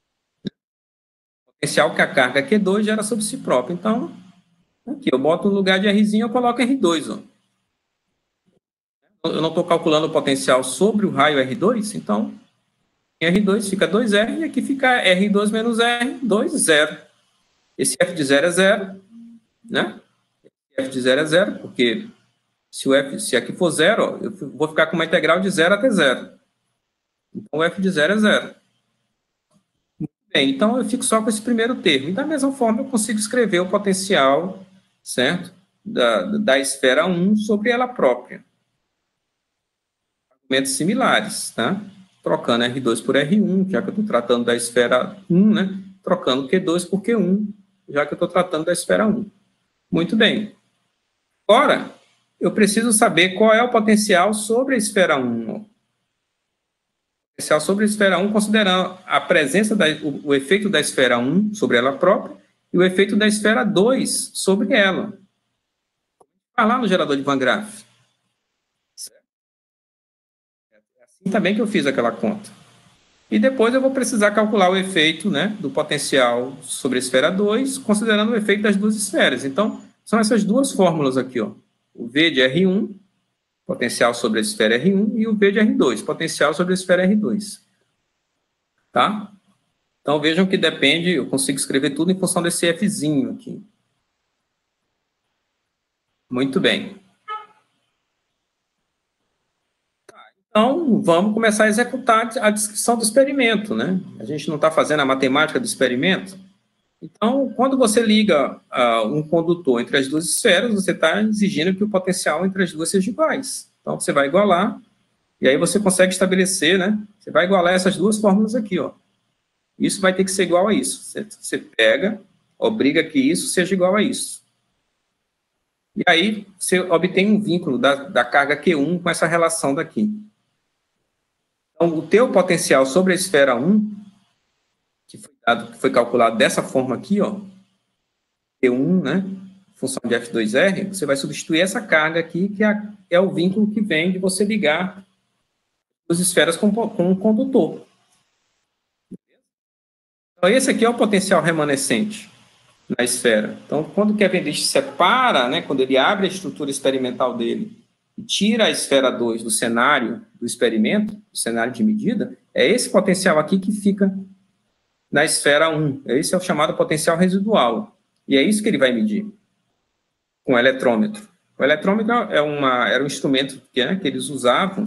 O potencial que a carga Q2 gera sobre si própria. Então, aqui, eu boto no lugar de Rzinho, eu coloco R2. Ó. Eu não estou calculando o potencial sobre o raio R2, então, em R2 fica 2R, e aqui fica R2 menos R2, 0. Esse F de 0 é 0, né? F de 0 é 0, porque se aqui for 0, ó, eu vou ficar com uma integral de 0 até 0. Então, o F de 0 é 0. Bem, então, eu fico só com esse primeiro termo. E, da mesma forma, eu consigo escrever o potencial, certo? Da esfera 1 sobre ela própria. Argumentos similares, tá? Trocando R2 por R1, já que eu estou tratando da esfera 1, né? Trocando Q2 por Q1, já que eu estou tratando da esfera 1. Muito bem. Agora, eu preciso saber qual é o potencial sobre a esfera 1. O potencial sobre a esfera 1, considerando a presença, o efeito da esfera 1 sobre ela própria e o efeito da esfera 2 sobre ela. Vai lá no gerador de Van Graff. É assim também que eu fiz aquela conta. E depois eu vou precisar calcular o efeito, né, do potencial sobre a esfera 2, considerando o efeito das duas esferas. Então, são essas duas fórmulas aqui, ó. O V de R1, potencial sobre a esfera R1, e o V de R2, potencial sobre a esfera R2. Tá? Então, vejam que depende, eu consigo escrever tudo em função desse Fzinho aqui. Muito bem. Então, vamos começar a executar a descrição do experimento, né? A gente não está fazendo a matemática do experimento. Então, quando você liga um condutor entre as duas esferas, você está exigindo que o potencial entre as duas seja iguais. Então, você vai igualar, e aí você consegue estabelecer, né? Você vai igualar essas duas fórmulas aqui, ó. Isso vai ter que ser igual a isso. Você pega, obriga que isso seja igual a isso. E aí, você obtém um vínculo da carga Q1 com essa relação daqui. Então, o teu potencial sobre a esfera 1, que foi calculado dessa forma aqui, ó, Q1, né, função de F2R, você vai substituir essa carga aqui, que é o vínculo que vem de você ligar as esferas com um condutor. Então, esse aqui é o potencial remanescente na esfera. Então, quando o Cavendish separa, né, quando ele abre a estrutura experimental dele e tira a esfera 2 do cenário do experimento, do cenário de medida, é esse potencial aqui que fica na esfera 1. Esse é o chamado potencial residual. E é isso que ele vai medir com o eletrômetro. O eletrômetro era um instrumento que eles usavam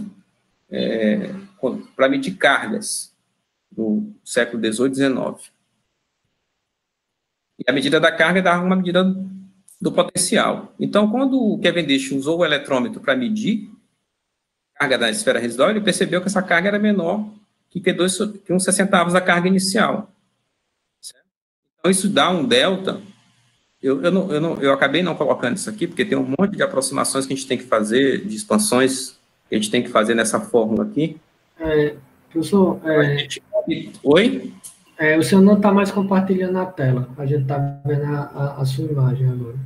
para medir cargas no século XVIII e XIX. E a medida da carga dava uma medida do potencial. Então, quando o Cavendish usou o eletrômetro para medir a carga da esfera residual, ele percebeu que essa carga era menor que 1/60 da carga inicial. Certo? Então, isso dá um delta. Eu acabei não colocando isso aqui, porque tem um monte de aproximações que a gente tem que fazer, de expansões que a gente tem que fazer nessa fórmula aqui. Professor, Oi? O senhor não está mais compartilhando a tela. A gente está vendo a sua imagem agora.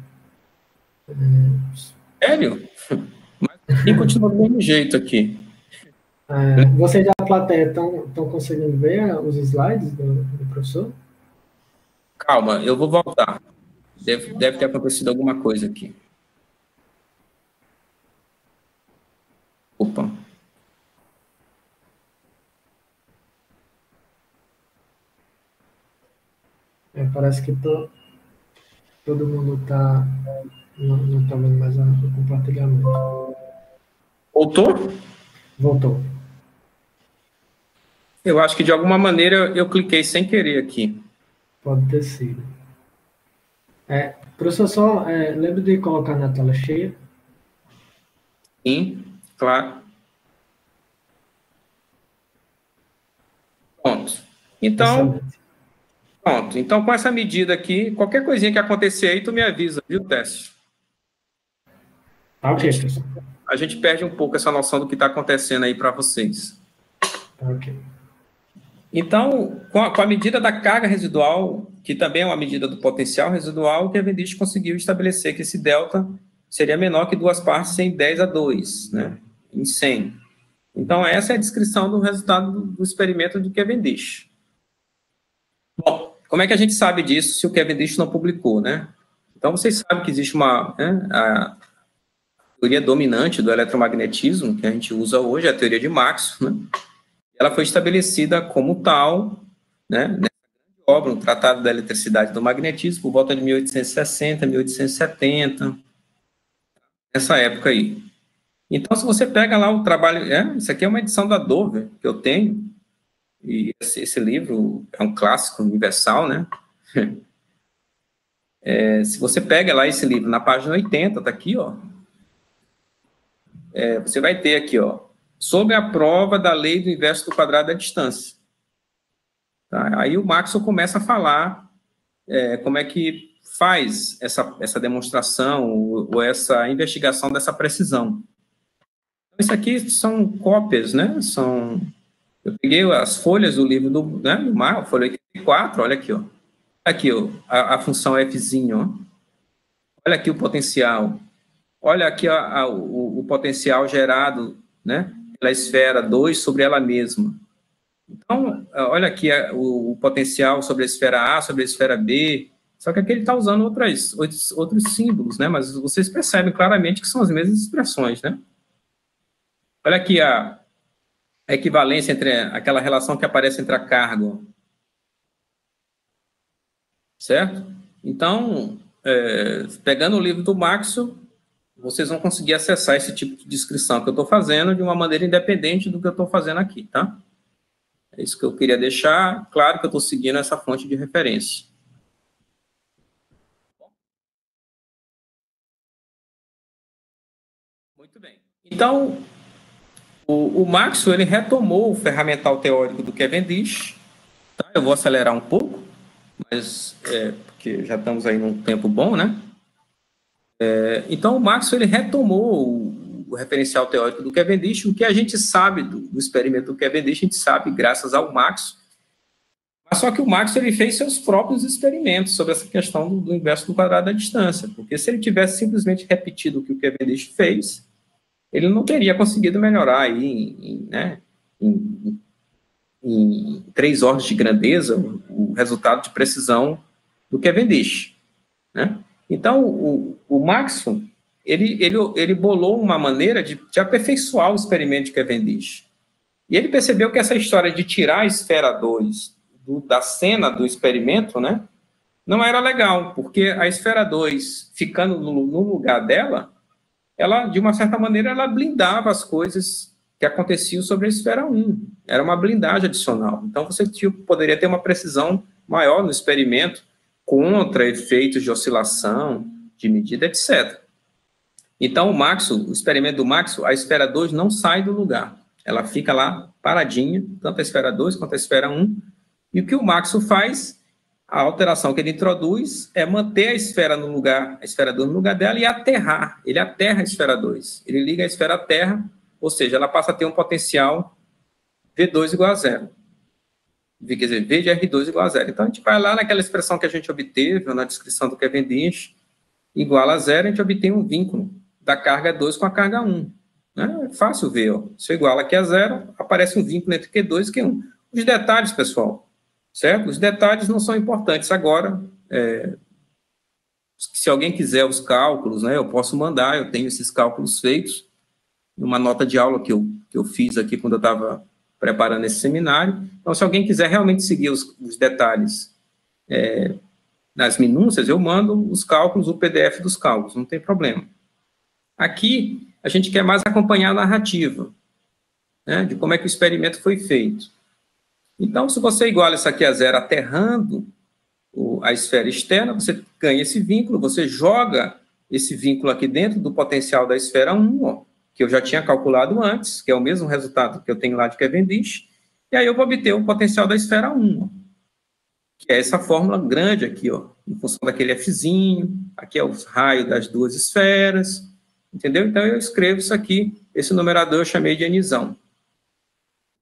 Sério? Mas continua do mesmo jeito aqui. Vocês da plateia estão conseguindo ver os slides do professor? Calma, eu vou voltar. Deve ter acontecido alguma coisa aqui. Opa. Parece que todo mundo está... Não está vendo mais o compartilhamento. Voltou? Voltou. Eu acho que, de alguma maneira, eu cliquei sem querer aqui. Pode ter sido. Professor, só lembre de colocar na tela cheia. Sim, claro. Pronto. Então, com essa medida aqui, qualquer coisinha que acontecer aí, tu me avisa, viu, Teste? Ok, professor. A gente perde um pouco essa noção do que está acontecendo aí para vocês. Ok. Então, com a medida da carga residual, que também é uma medida do potencial residual, o Cavendish conseguiu estabelecer que esse delta seria menor que 2 partes em 10 a 2, né, em 100. Então, essa é a descrição do resultado do experimento de Cavendish. Bom, como é que a gente sabe disso se o Cavendish não publicou, né? Então, vocês sabem que existe a teoria dominante do eletromagnetismo, que a gente usa hoje, a teoria de Maxwell, né? Ela foi estabelecida como tal, né, nessa grande obra, um Tratado da Eletricidade e do Magnetismo, por volta de 1860, 1870, nessa época aí. Então, se você pega lá o trabalho... isso aqui é uma edição da Dover, que eu tenho, e esse livro é um clássico universal, né? Se você pega lá esse livro na página 80, tá aqui, ó. Você vai ter aqui, ó, sobre a prova da lei do inverso do quadrado da distância. Tá? Aí o Maxwell começa a falar como é que faz essa demonstração ou essa investigação dessa precisão. Isso aqui são cópias, né? Eu peguei as folhas do livro do Maxwell, folha 84, olha aqui, ó. Aqui, ó, a função Fzinho, ó. Olha aqui o potencial. Olha aqui o potencial gerado, né, pela esfera 2 sobre ela mesma. Então, olha aqui o potencial sobre a esfera A, sobre a esfera B, só que aqui ele está usando outros símbolos, né, mas vocês percebem claramente que são as mesmas expressões, né. Olha aqui a equivalência entre aquela relação que aparece entre a carga, ó. Certo? Então, pegando o livro do Maxwell, vocês vão conseguir acessar esse tipo de descrição que eu estou fazendo de uma maneira independente do que eu estou fazendo aqui, tá? É isso que eu queria deixar claro, que eu estou seguindo essa fonte de referência. Muito bem. Então, o Maxwell, ele retomou o ferramental teórico do Cavendish. Tá? Eu vou acelerar um pouco, mas porque já estamos aí num tempo bom, né? Então, o Maxwell, ele retomou o referencial teórico do Cavendish. O que a gente sabe do experimento do Cavendish, a gente sabe graças ao Maxwell. Mas só que o Maxwell, ele fez seus próprios experimentos sobre essa questão do inverso do quadrado da distância, porque se ele tivesse simplesmente repetido o que o Cavendish fez, ele não teria conseguido melhorar aí em 3 ordens de grandeza o resultado de precisão do Cavendish, né? Então, o Maxwell, ele bolou uma maneira de aperfeiçoar o experimento de Cavendish. E ele percebeu que essa história de tirar a esfera 2 da cena do experimento, né, não era legal, porque a esfera 2, ficando no lugar dela, ela, de uma certa maneira, ela blindava as coisas que aconteciam sobre a esfera 1. Era uma blindagem adicional. Então, você poderia ter uma precisão maior no experimento contra efeitos de oscilação, de medida, etc. Então, o experimento do Maxwell, a esfera 2 não sai do lugar. Ela fica lá paradinha, tanto a esfera 2 quanto a esfera 1. E o que o Maxwell faz, a alteração que ele introduz é manter a esfera 2 no lugar dela e aterrar. Ele aterra a esfera 2. Ele liga a esfera à Terra, ou seja, ela passa a ter um potencial V2 igual a zero. Quer dizer, V de R2 igual a zero. Então, a gente vai lá naquela expressão que a gente obteve, na descrição do Cavendish, igual a zero, a gente obtém um vínculo da carga 2 com a carga 1. Né? É fácil ver, ó. Se eu igualo aqui a zero, aparece um vínculo entre Q2 e Q1. Os detalhes, pessoal, certo? Os detalhes não são importantes agora. Se alguém quiser os cálculos, né, eu posso mandar, eu tenho esses cálculos feitos, numa nota de aula que eu fiz aqui quando eu estava preparando esse seminário. Então, se alguém quiser realmente seguir os detalhes nas minúcias, eu mando os cálculos, o PDF dos cálculos, não tem problema. Aqui, a gente quer mais acompanhar a narrativa, né, de como é que o experimento foi feito. Então, se você iguala isso aqui a zero aterrando a esfera externa, você ganha esse vínculo, você joga esse vínculo aqui dentro do potencial da esfera 1, ó, que eu já tinha calculado antes, que é o mesmo resultado que eu tenho lá de Cavendish, e aí eu vou obter o potencial da esfera 1, ó, que é essa fórmula grande aqui, ó, em função daquele Fzinho, aqui é o raio das duas esferas, entendeu? Então, eu escrevo isso aqui, esse numerador eu chamei de Nzão.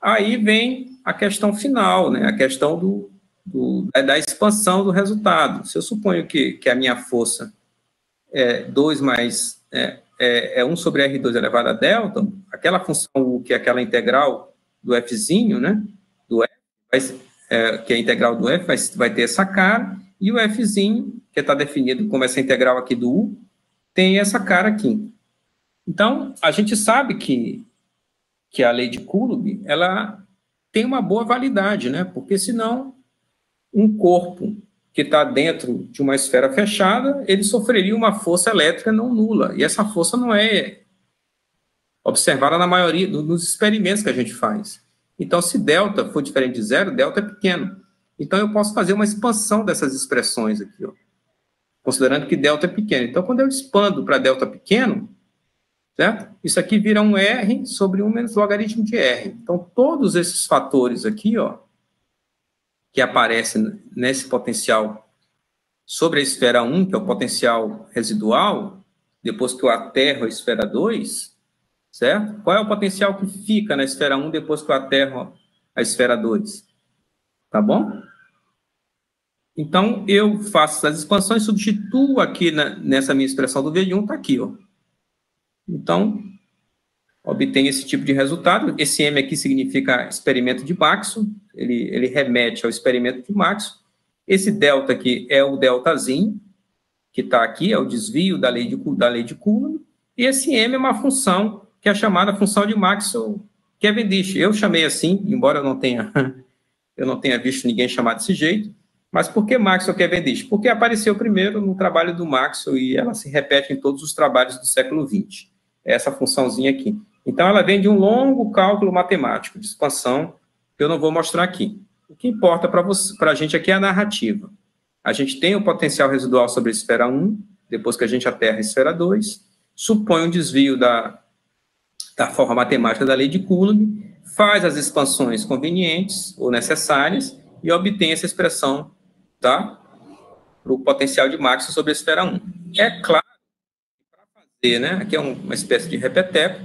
aí vem a questão final, né? A questão da expansão do resultado. Se eu suponho que a minha força é 2 mais 1 sobre R2 elevado a delta, aquela função U, que é aquela integral do Fzinho, né? Do F, que é a integral do F, vai ter essa cara, e o Fzinho, que está definido como essa integral aqui do U, tem essa cara aqui. Então, a gente sabe que a lei de Coulomb, ela tem uma boa validade, né? Porque senão um corpo que está dentro de uma esfera fechada, ele sofreria uma força elétrica não nula, e essa força não é observada na maioria dos experimentos que a gente faz. Então, se delta for diferente de zero, delta é pequeno. Então, eu posso fazer uma expansão dessas expressões aqui, ó, considerando que delta é pequeno. Então, quando eu expando para delta pequeno, certo? Isso aqui vira um R sobre 1 menos logaritmo de R. Então, todos esses fatores aqui, ó, que aparecem nesse potencial sobre a esfera 1, que é o potencial residual, depois que eu aterro a esfera 2, certo? Qual é o potencial que fica na esfera 1 depois que eu aterro a esfera 2? Tá bom? Então, eu faço as expansões, substituo aqui nessa minha expressão do V1, tá aqui, ó. Então, obtém esse tipo de resultado. Esse M aqui significa experimento de Maxwell, ele remete ao experimento de Maxwell. Esse delta aqui é o deltazinho, que está aqui, é o desvio da lei de Coulomb, e esse M é uma função que é chamada função de Maxwell-Cavendish. Eu chamei assim, embora eu não tenha visto ninguém chamar desse jeito, mas por que Maxwell-Cavendish? Porque apareceu primeiro no trabalho do Maxwell e ela se repete em todos os trabalhos do século XX. Essa funçãozinha aqui. Então, ela vem de um longo cálculo matemático de expansão, que eu não vou mostrar aqui. O que importa para a gente aqui é a narrativa. A gente tem o potencial residual sobre a esfera 1, depois que a gente aterra a esfera 2, supõe um desvio da forma matemática da lei de Coulomb, faz as expansões convenientes ou necessárias e obtém essa expressão, tá? Para o potencial de Maxwell sobre a esfera 1. É claro que para fazer, né? Aqui é uma espécie de repeteco.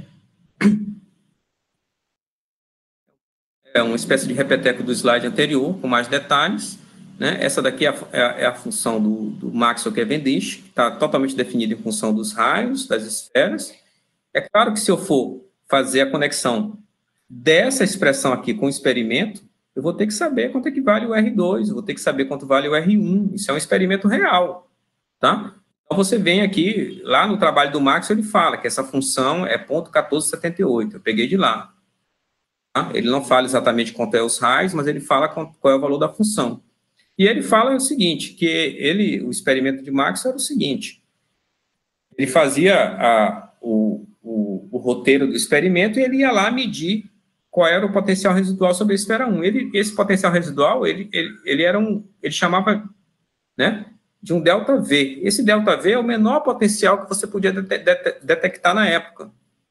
É uma espécie de repeteco do slide anterior, com mais detalhes, né? Essa daqui é a função do Maxwell-Cavendish, que está totalmente definida em função dos raios, das esferas. É claro que se eu for fazer a conexão dessa expressão aqui com o experimento, eu vou ter que saber quanto é que vale o R2, eu vou ter que saber quanto vale o R1. Isso é um experimento real, tá? Então, você vem aqui, lá no trabalho do Maxwell, ele fala que essa função é 0,1478, eu peguei de lá. Tá? Ele não fala exatamente quanto é os raios, mas ele fala qual é o valor da função. E ele fala o seguinte, que o experimento de Maxwell era o seguinte, ele fazia o roteiro do experimento e ele ia lá medir qual era o potencial residual sobre a esfera 1. Esse potencial residual, ele chamava, né, de um delta V. Esse delta V é o menor potencial que você podia detectar na época.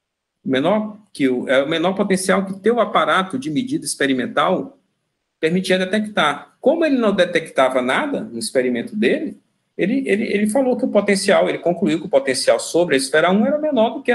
É o menor potencial que teu aparato de medida experimental permitia detectar. Como ele não detectava nada no experimento dele, ele falou que o potencial, ele concluiu que o potencial sobre a esfera 1 era menor do que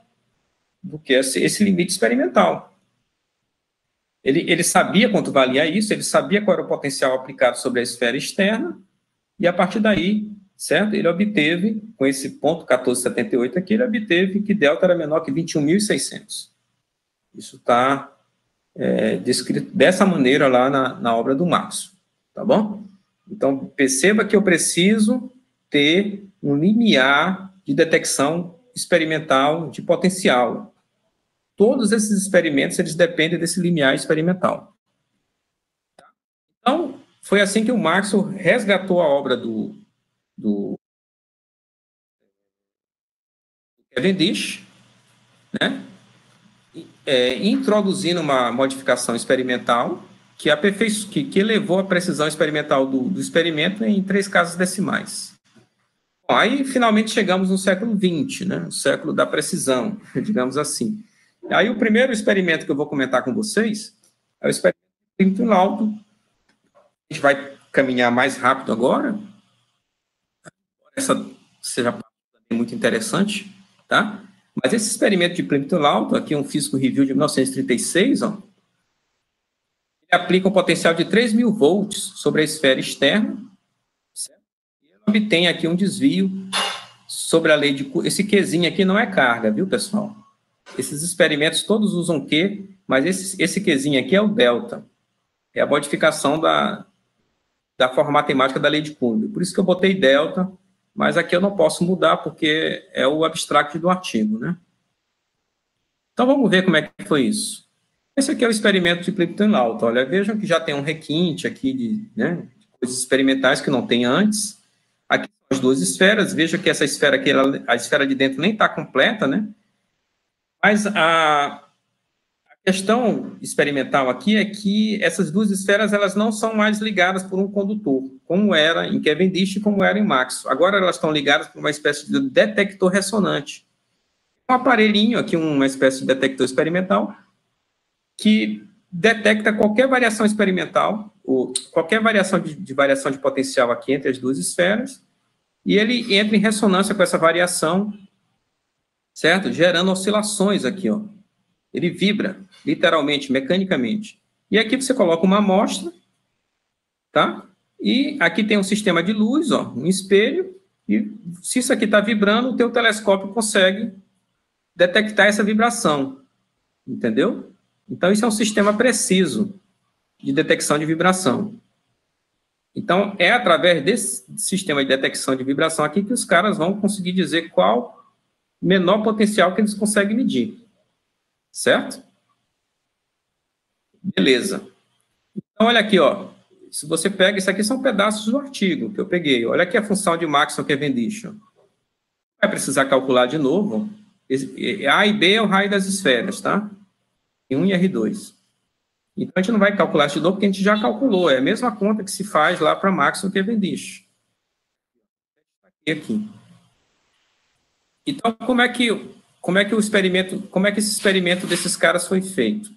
esse limite experimental. Ele sabia quanto valia isso, ele sabia qual era o potencial aplicado sobre a esfera externa, e a partir daí, certo? Ele obteve, com esse ponto 1478 aqui, ele obteve que delta era menor que 21.600. Isso está descrito dessa maneira lá na obra do Maxwell, tá bom? Então, perceba que eu preciso ter um limiar de detecção experimental de potencial. Todos esses experimentos, eles dependem desse limiar experimental. Então, foi assim que o Maxwell resgatou a obra do Cavendish, né? Introduzindo uma modificação experimental que elevou a precisão experimental do experimento em 3 casas decimais. Bom, aí, finalmente, chegamos no século XX, né? O século da precisão, digamos assim. Aí, o primeiro experimento que eu vou comentar com vocês é o experimento de Plimth-Lawton. A gente vai caminhar mais rápido agora. Essa seja muito interessante, tá? Mas esse experimento de Plimth-Lawton, aqui é um Physical Review de 1936, ó, ele aplica um potencial de 3.000 volts sobre a esfera externa, certo? E ele obtém aqui um desvio sobre a lei de Coulomb. Esse Qzinho aqui não é carga, viu, pessoal? Esses experimentos todos usam Q, mas esse Qzinho aqui é o delta. É a modificação da forma matemática da lei de Coulomb. Por isso que eu botei delta, mas aqui eu não posso mudar, porque é o abstract do artigo, né? Então, vamos ver como é que foi isso. Esse aqui é o experimento de Clipperton-Laughton. Olha, vejam que já tem um requinte aqui de coisas experimentais que não tem antes. Aqui são as duas esferas. Veja que essa esfera aqui, a esfera de dentro nem está completa, né? Mas a questão experimental aqui é que essas duas esferas elas não são mais ligadas por um condutor, como era em Cavendish e como era em Maxwell. Agora elas estão ligadas por uma espécie de detector ressonante. Um aparelhinho aqui, uma espécie de detector experimental, que detecta qualquer variação experimental, ou qualquer variação de variação de potencial aqui entre as duas esferas, e ele entra em ressonância com essa variação, certo? Gerando oscilações aqui, ó. Ele vibra, literalmente, mecanicamente. E aqui você coloca uma amostra, tá? E aqui tem um sistema de luz, ó, um espelho, e se isso aqui está vibrando, o teu telescópio consegue detectar essa vibração, entendeu? Então, isso é um sistema preciso de detecção de vibração. Então, é através desse sistema de detecção de vibração aqui que os caras vão conseguir dizer qual menor potencial que eles conseguem medir. Certo? Beleza. Então, olha aqui, ó. Se você pega, isso aqui são pedaços do artigo que eu peguei. Olha aqui a função de Maxwell-Cavendish. Vai precisar calcular de novo. A e B é o raio das esferas, tá? R1 e R2. Então, a gente não vai calcular isso de novo, porque a gente já calculou. É a mesma conta que se faz lá para Maxwell-Cavendish. Aqui. Então, como é que esse experimento desses caras foi feito?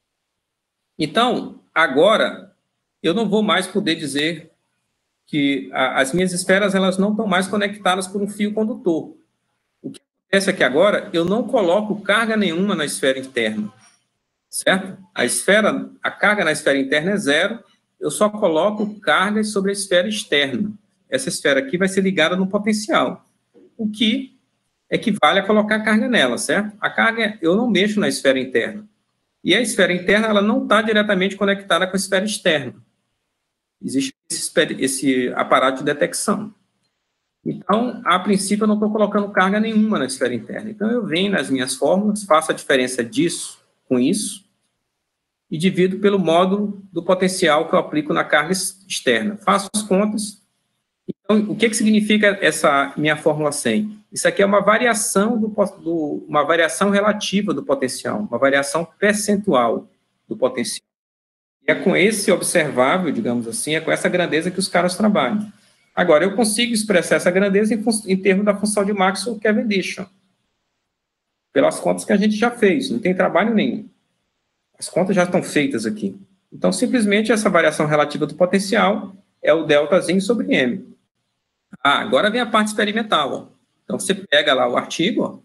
Então, agora, eu não vou mais poder dizer que as minhas esferas elas não estão mais conectadas por um fio condutor. O que acontece é que agora eu não coloco carga nenhuma na esfera interna, certo? A carga na esfera interna é zero, eu só coloco cargas sobre a esfera externa. Essa esfera aqui vai ser ligada no potencial, o que equivale a colocar carga nela, certo? A carga, eu não mexo na esfera interna. E a esfera interna, ela não está diretamente conectada com a esfera externa. Existe esse aparato de detecção. Então, a princípio, eu não estou colocando carga nenhuma na esfera interna. Então, eu venho nas minhas fórmulas, faço a diferença disso com isso, e divido pelo módulo do potencial que eu aplico na carga externa. Faço as contas. Então, o que significa essa minha fórmula 100? Isso aqui é uma variação uma variação relativa do potencial, uma variação percentual do potencial. E é com esse observável, digamos assim, é com essa grandeza que os caras trabalham. Agora, eu consigo expressar essa grandeza em termos da função de Maxwell-Cavendish, pelas contas que a gente já fez, não tem trabalho nenhum. As contas já estão feitas aqui. Então, simplesmente, essa variação relativa do potencial é o deltazinho sobre M. Agora vem a parte experimental, ó. Então, você pega lá o artigo,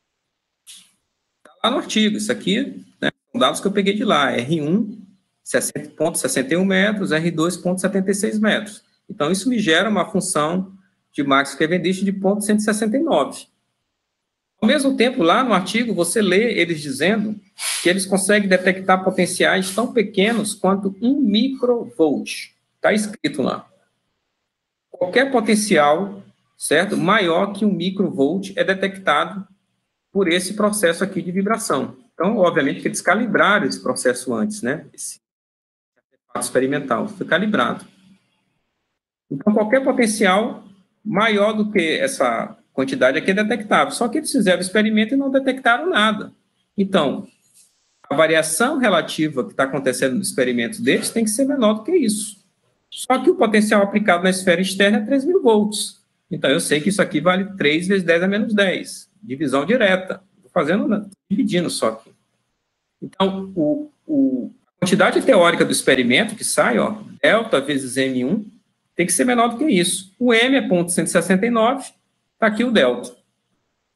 está lá no artigo, isso aqui, né, são dados que eu peguei de lá, R1, 60,61 metros, R2, 0,76 metros. Então, isso me gera uma função de Maxwell-Cavendish de 0,169. Ao mesmo tempo, lá no artigo, você lê eles dizendo que eles conseguem detectar potenciais tão pequenos quanto 1 microvolt. Está escrito lá. Qualquer potencial, certo, maior que 1 microvolt é detectado por esse processo aqui de vibração. Então, obviamente, que eles calibraram esse processo antes, né? Esse artefato experimental foi calibrado. Então, qualquer potencial maior do que essa quantidade aqui é detectável. Só que eles fizeram o experimento e não detectaram nada. Então, a variação relativa que está acontecendo no experimento deles tem que ser menor do que isso. Só que o potencial aplicado na esfera externa é 3.000 volts. Então, eu sei que isso aqui vale 3 vezes 10 a menos 10. Divisão direta. Estou fazendo, dividindo só aqui. Então, a quantidade teórica do experimento que sai, ó, delta vezes M1, tem que ser menor do que isso. O M é 0,169, está aqui o delta.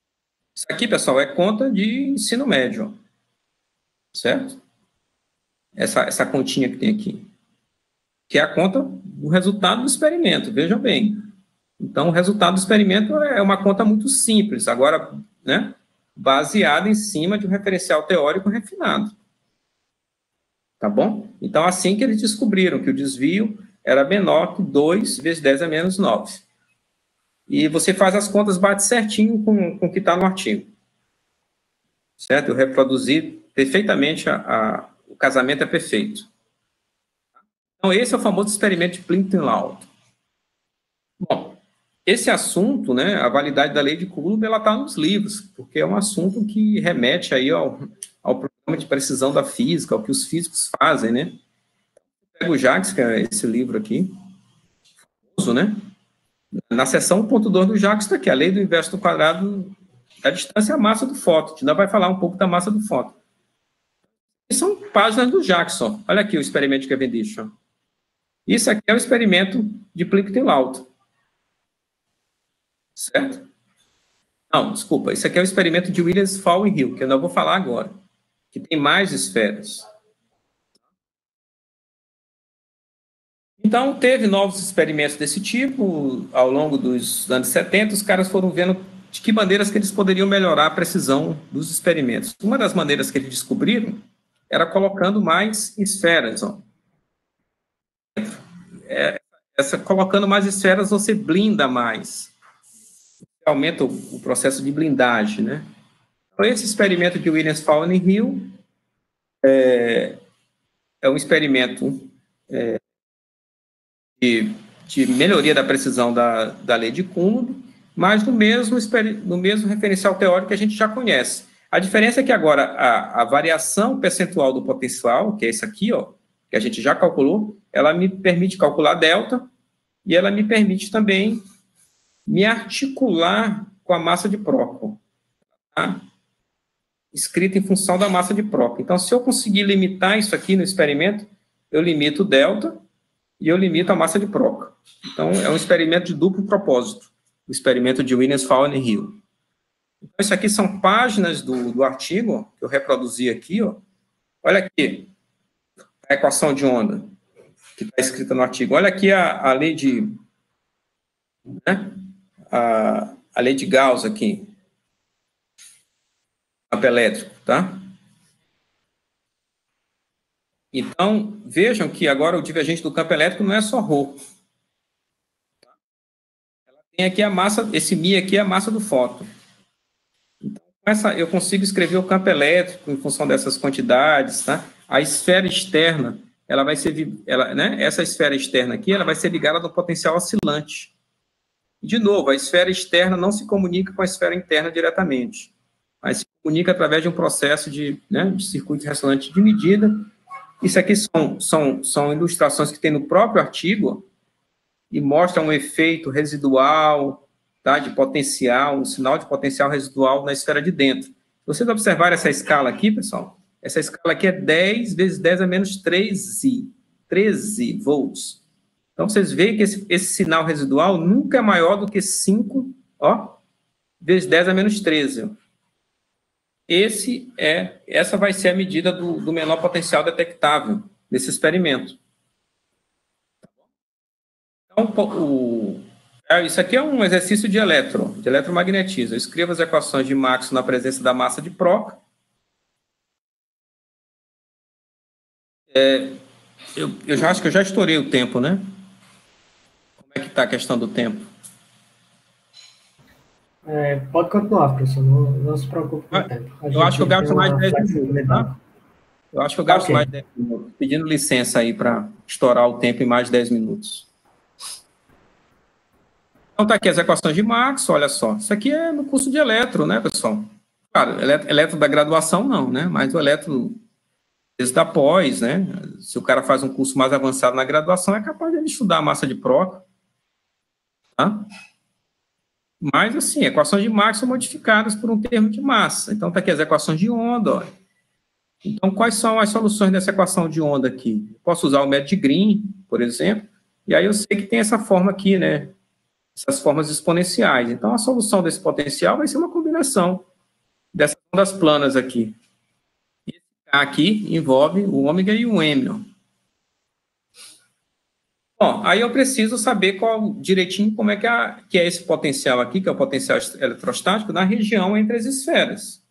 Isso aqui, pessoal, é conta de ensino médio, ó. Certo? essa continha que tem aqui, que é a conta do resultado do experimento, vejam bem. Então, o resultado do experimento é uma conta muito simples, agora, né, baseada em cima de um referencial teórico refinado. Tá bom? Então, assim que eles descobriram que o desvio era menor que 2 vezes 10 a menos 9. E você faz as contas, bate certinho com o que está no artigo. Certo? Eu reproduzi perfeitamente, o casamento é perfeito. Então, esse é o famoso experimento de Plimpton-Laud. Bom, esse assunto, né, a validade da lei de Coulomb, ela está nos livros, porque é um assunto que remete aí ao programa de precisão da física, ao que os físicos fazem, né? Pega o Jacques, que é esse livro aqui, famoso, né? Na seção 1.2 do Jacques está aqui, a lei do inverso do quadrado da distância à massa do fóton. A gente ainda vai falar um pouco da massa do fóton. E são páginas do Jackson. Olha aqui o experimento de Cavendish. Ó. Isso aqui é o experimento de Plimpton-Laud. Certo? Não, desculpa. Isso aqui é o experimento de Williams, Fall e Hill, que eu não vou falar agora. Que tem mais esferas. Então, teve novos experimentos desse tipo. Ao longo dos anos 70, os caras foram vendo de que maneiras que eles poderiam melhorar a precisão dos experimentos. Uma das maneiras que eles descobriram era colocando mais esferas. Ó. Colocando mais esferas, você blinda mais. Aumenta o processo de blindagem, né? Então, esse experimento de Williams, Fall e Hill é um experimento de melhoria da precisão da lei de Coulomb, mas no mesmo referencial teórico que a gente já conhece. A diferença é que agora a variação percentual do potencial, que é esse aqui, ó, que a gente já calculou, ela me permite calcular delta e ela me permite também me articular com a massa de Proctor, tá? Escrita em função da massa de Proctor. Então, se eu conseguir limitar isso aqui no experimento, eu limito o delta e eu limito a massa de Proctor. Então, é um experimento de duplo propósito, o experimento de Williams, Fall e Hill. Então, isso aqui são páginas do artigo, ó, que eu reproduzi aqui. Ó. Olha aqui, a equação de onda, que está escrita no artigo. Olha aqui a lei de... Né? A lei de Gauss aqui. Campo elétrico, tá? Então, vejam que agora o divergente do campo elétrico não é só ρ. Ela tem aqui a massa, esse μ aqui é a massa do fóton. Então, eu consigo escrever o campo elétrico em função dessas quantidades, tá? A esfera externa, ela vai ser, né? Essa esfera externa aqui, ela vai ser ligada no potencial oscilante. De novo, a esfera externa não se comunica com a esfera interna diretamente, mas se comunica através de um processo de circuito ressonante de medida. Isso aqui são ilustrações que tem no próprio artigo e mostram um efeito residual, tá, de potencial, um sinal de potencial residual na esfera de dentro. Se vocês observarem essa escala aqui, pessoal, essa escala aqui é 10 vezes 10 a menos 13 volts. Então, vocês veem que esse sinal residual nunca é maior do que 5, ó, vezes 10 a menos 13. Essa vai ser a medida do menor potencial detectável nesse experimento. Então, isso aqui é um exercício de eletromagnetismo. Eu escrevo as equações de Maxwell na presença da massa de Proctor. Eu já acho que eu já estourei o tempo, né? Como é que está a questão do tempo? Pode continuar, professor. Não se preocupe com o tempo. Eu acho que eu gasto mais de 10 minutos, tá? Eu acho que eu gasto mais de 10 minutos. Pedindo licença aí para estourar o tempo em mais de 10 minutos. Então, tá aqui as equações de Maxwell, olha só. Isso aqui é no curso de eletro, né, pessoal? Claro, eletro da graduação não, né? Mas o eletro da pós, né? Se o cara faz um curso mais avançado na graduação, é capaz de ele estudar a massa de Proctor, tá? Mas, assim, equações de Maxwell modificadas por um termo de massa. Então, tá aqui as equações de onda, ó. Então, quais são as soluções dessa equação de onda aqui? Eu posso usar o método de Green, por exemplo, e aí eu sei que tem essa forma aqui, né? Essas formas exponenciais. Então, a solução desse potencial vai ser uma combinação dessas ondas planas aqui. E esse Aqui envolve o ômega e o M. Ó. Bom, aí eu preciso saber qual direitinho como é que é esse potencial aqui, que é o potencial eletrostático, na região entre as esferas.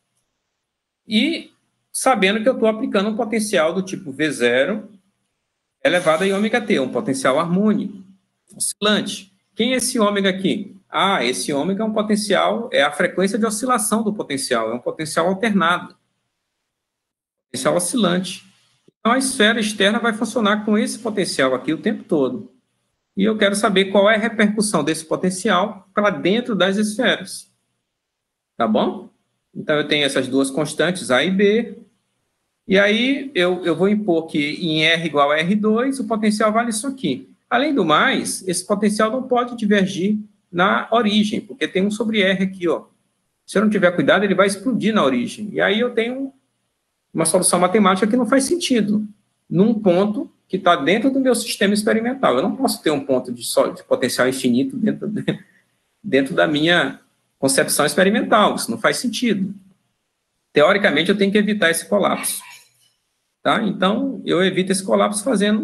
E sabendo que eu estou aplicando um potencial do tipo V0 elevado a ômega T, um potencial harmônico, oscilante. Quem é esse ômega aqui? Ah, esse ômega é um potencial, é a frequência de oscilação do potencial, é um potencial alternado, potencial oscilante. Então, a esfera externa vai funcionar com esse potencial aqui o tempo todo. E eu quero saber qual é a repercussão desse potencial para dentro das esferas. Tá bom? Então, eu tenho essas duas constantes, A e B. E aí, eu vou impor que em R igual a R2, o potencial vale isso aqui. Além do mais, esse potencial não pode divergir na origem, porque tem um sobre R aqui, ó. Se eu não tiver cuidado, ele vai explodir na origem. E aí eu tenho uma solução matemática que não faz sentido, num ponto que está dentro do meu sistema experimental. Eu não posso ter um ponto de potencial infinito dentro da minha concepção experimental. Isso não faz sentido. Teoricamente, eu tenho que evitar esse colapso. Tá? Então, eu evito esse colapso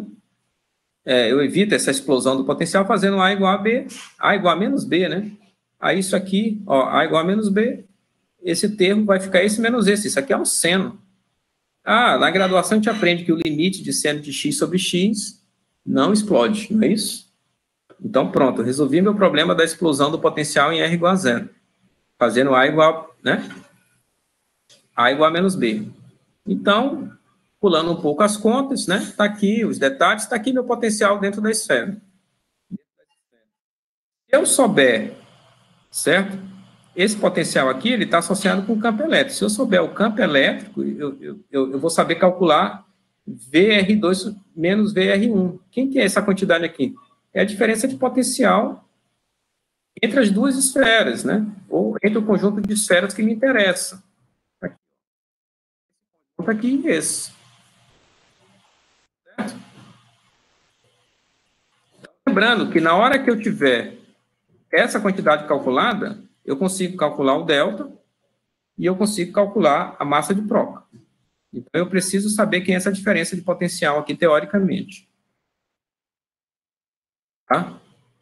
eu evito essa explosão do potencial fazendo A igual a B, A igual a menos B, né? Aí isso aqui, ó, A igual a menos B, esse termo vai ficar esse menos esse. Isso aqui é um seno. Ah, na graduação a gente aprende que o limite de seno de x sobre x não explode, não é isso? Então, pronto, resolvi meu problema da explosão do potencial em R igual a zero. Fazendo A igual, né? A igual a menos B. Então, pulando um pouco as contas, né? Está aqui os detalhes, está aqui meu potencial dentro da esfera. Se eu souber, certo? Esse potencial aqui, ele está associado com o campo elétrico. Se eu souber o campo elétrico, eu vou saber calcular VR2 menos VR1. Quem que é essa quantidade aqui? É a diferença de potencial entre as duas esferas, né? Ou entre o conjunto de esferas que me interessa. Aqui e esse. Certo? Lembrando que na hora que eu tiver essa quantidade calculada, eu consigo calcular o delta e eu consigo calcular a massa de proca. Então, eu preciso saber quem é essa diferença de potencial aqui, teoricamente. Tá?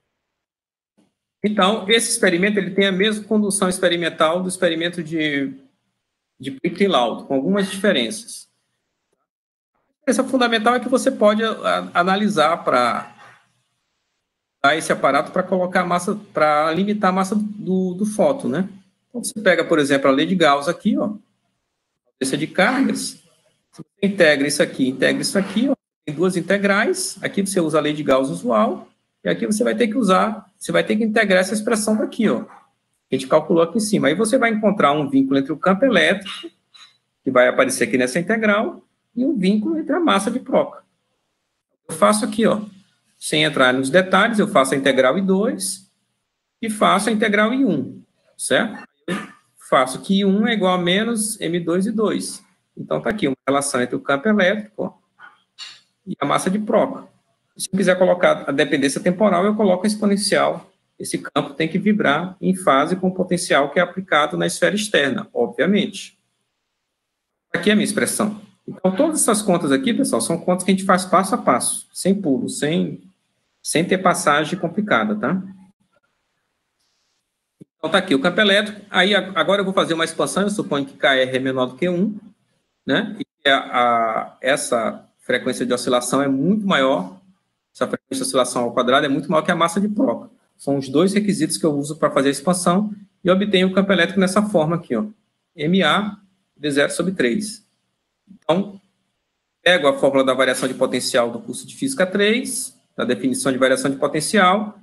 Então, esse experimento ele tem a mesma condução experimental do experimento de Plimpton-Laud, com algumas diferenças. A diferença fundamental é que você pode analisar para dar esse aparato para colocar a massa, para limitar a massa do fóton, né? Então, você pega, por exemplo, a lei de Gauss aqui, ó, a de cargas, você integra isso aqui, ó, tem duas integrais, aqui você usa a lei de Gauss usual, e aqui você vai ter que integrar essa expressão daqui, ó, que a gente calculou aqui em cima. Aí você vai encontrar um vínculo entre o campo elétrico, que vai aparecer aqui nessa integral, e um vínculo entre a massa de proca. Eu faço aqui, ó, sem entrar nos detalhes, eu faço a integral I2 e faço a integral I1, certo? Eu faço que I1 é igual a menos M2 I2. Então, está aqui uma relação entre o campo elétrico, ó, e a massa de proca. Se eu quiser colocar a dependência temporal, eu coloco a exponencial. Esse campo tem que vibrar em fase com o potencial que é aplicado na esfera externa, obviamente. Aqui é a minha expressão. Então, todas essas contas aqui, pessoal, são contas que a gente faz passo a passo, sem pulo, sem ter passagem complicada, tá? Então, tá aqui o campo elétrico. Aí, agora eu vou fazer uma expansão, eu suponho que KR é menor do que 1, né? E essa frequência de oscilação é muito maior, essa frequência de oscilação ao quadrado é muito maior que a massa de proca. São os dois requisitos que eu uso para fazer a expansão e obtenho o campo elétrico nessa forma aqui, ó. MA V0 sobre 3. Então, pego a fórmula da variação de potencial do curso de Física 3, da definição de variação de potencial,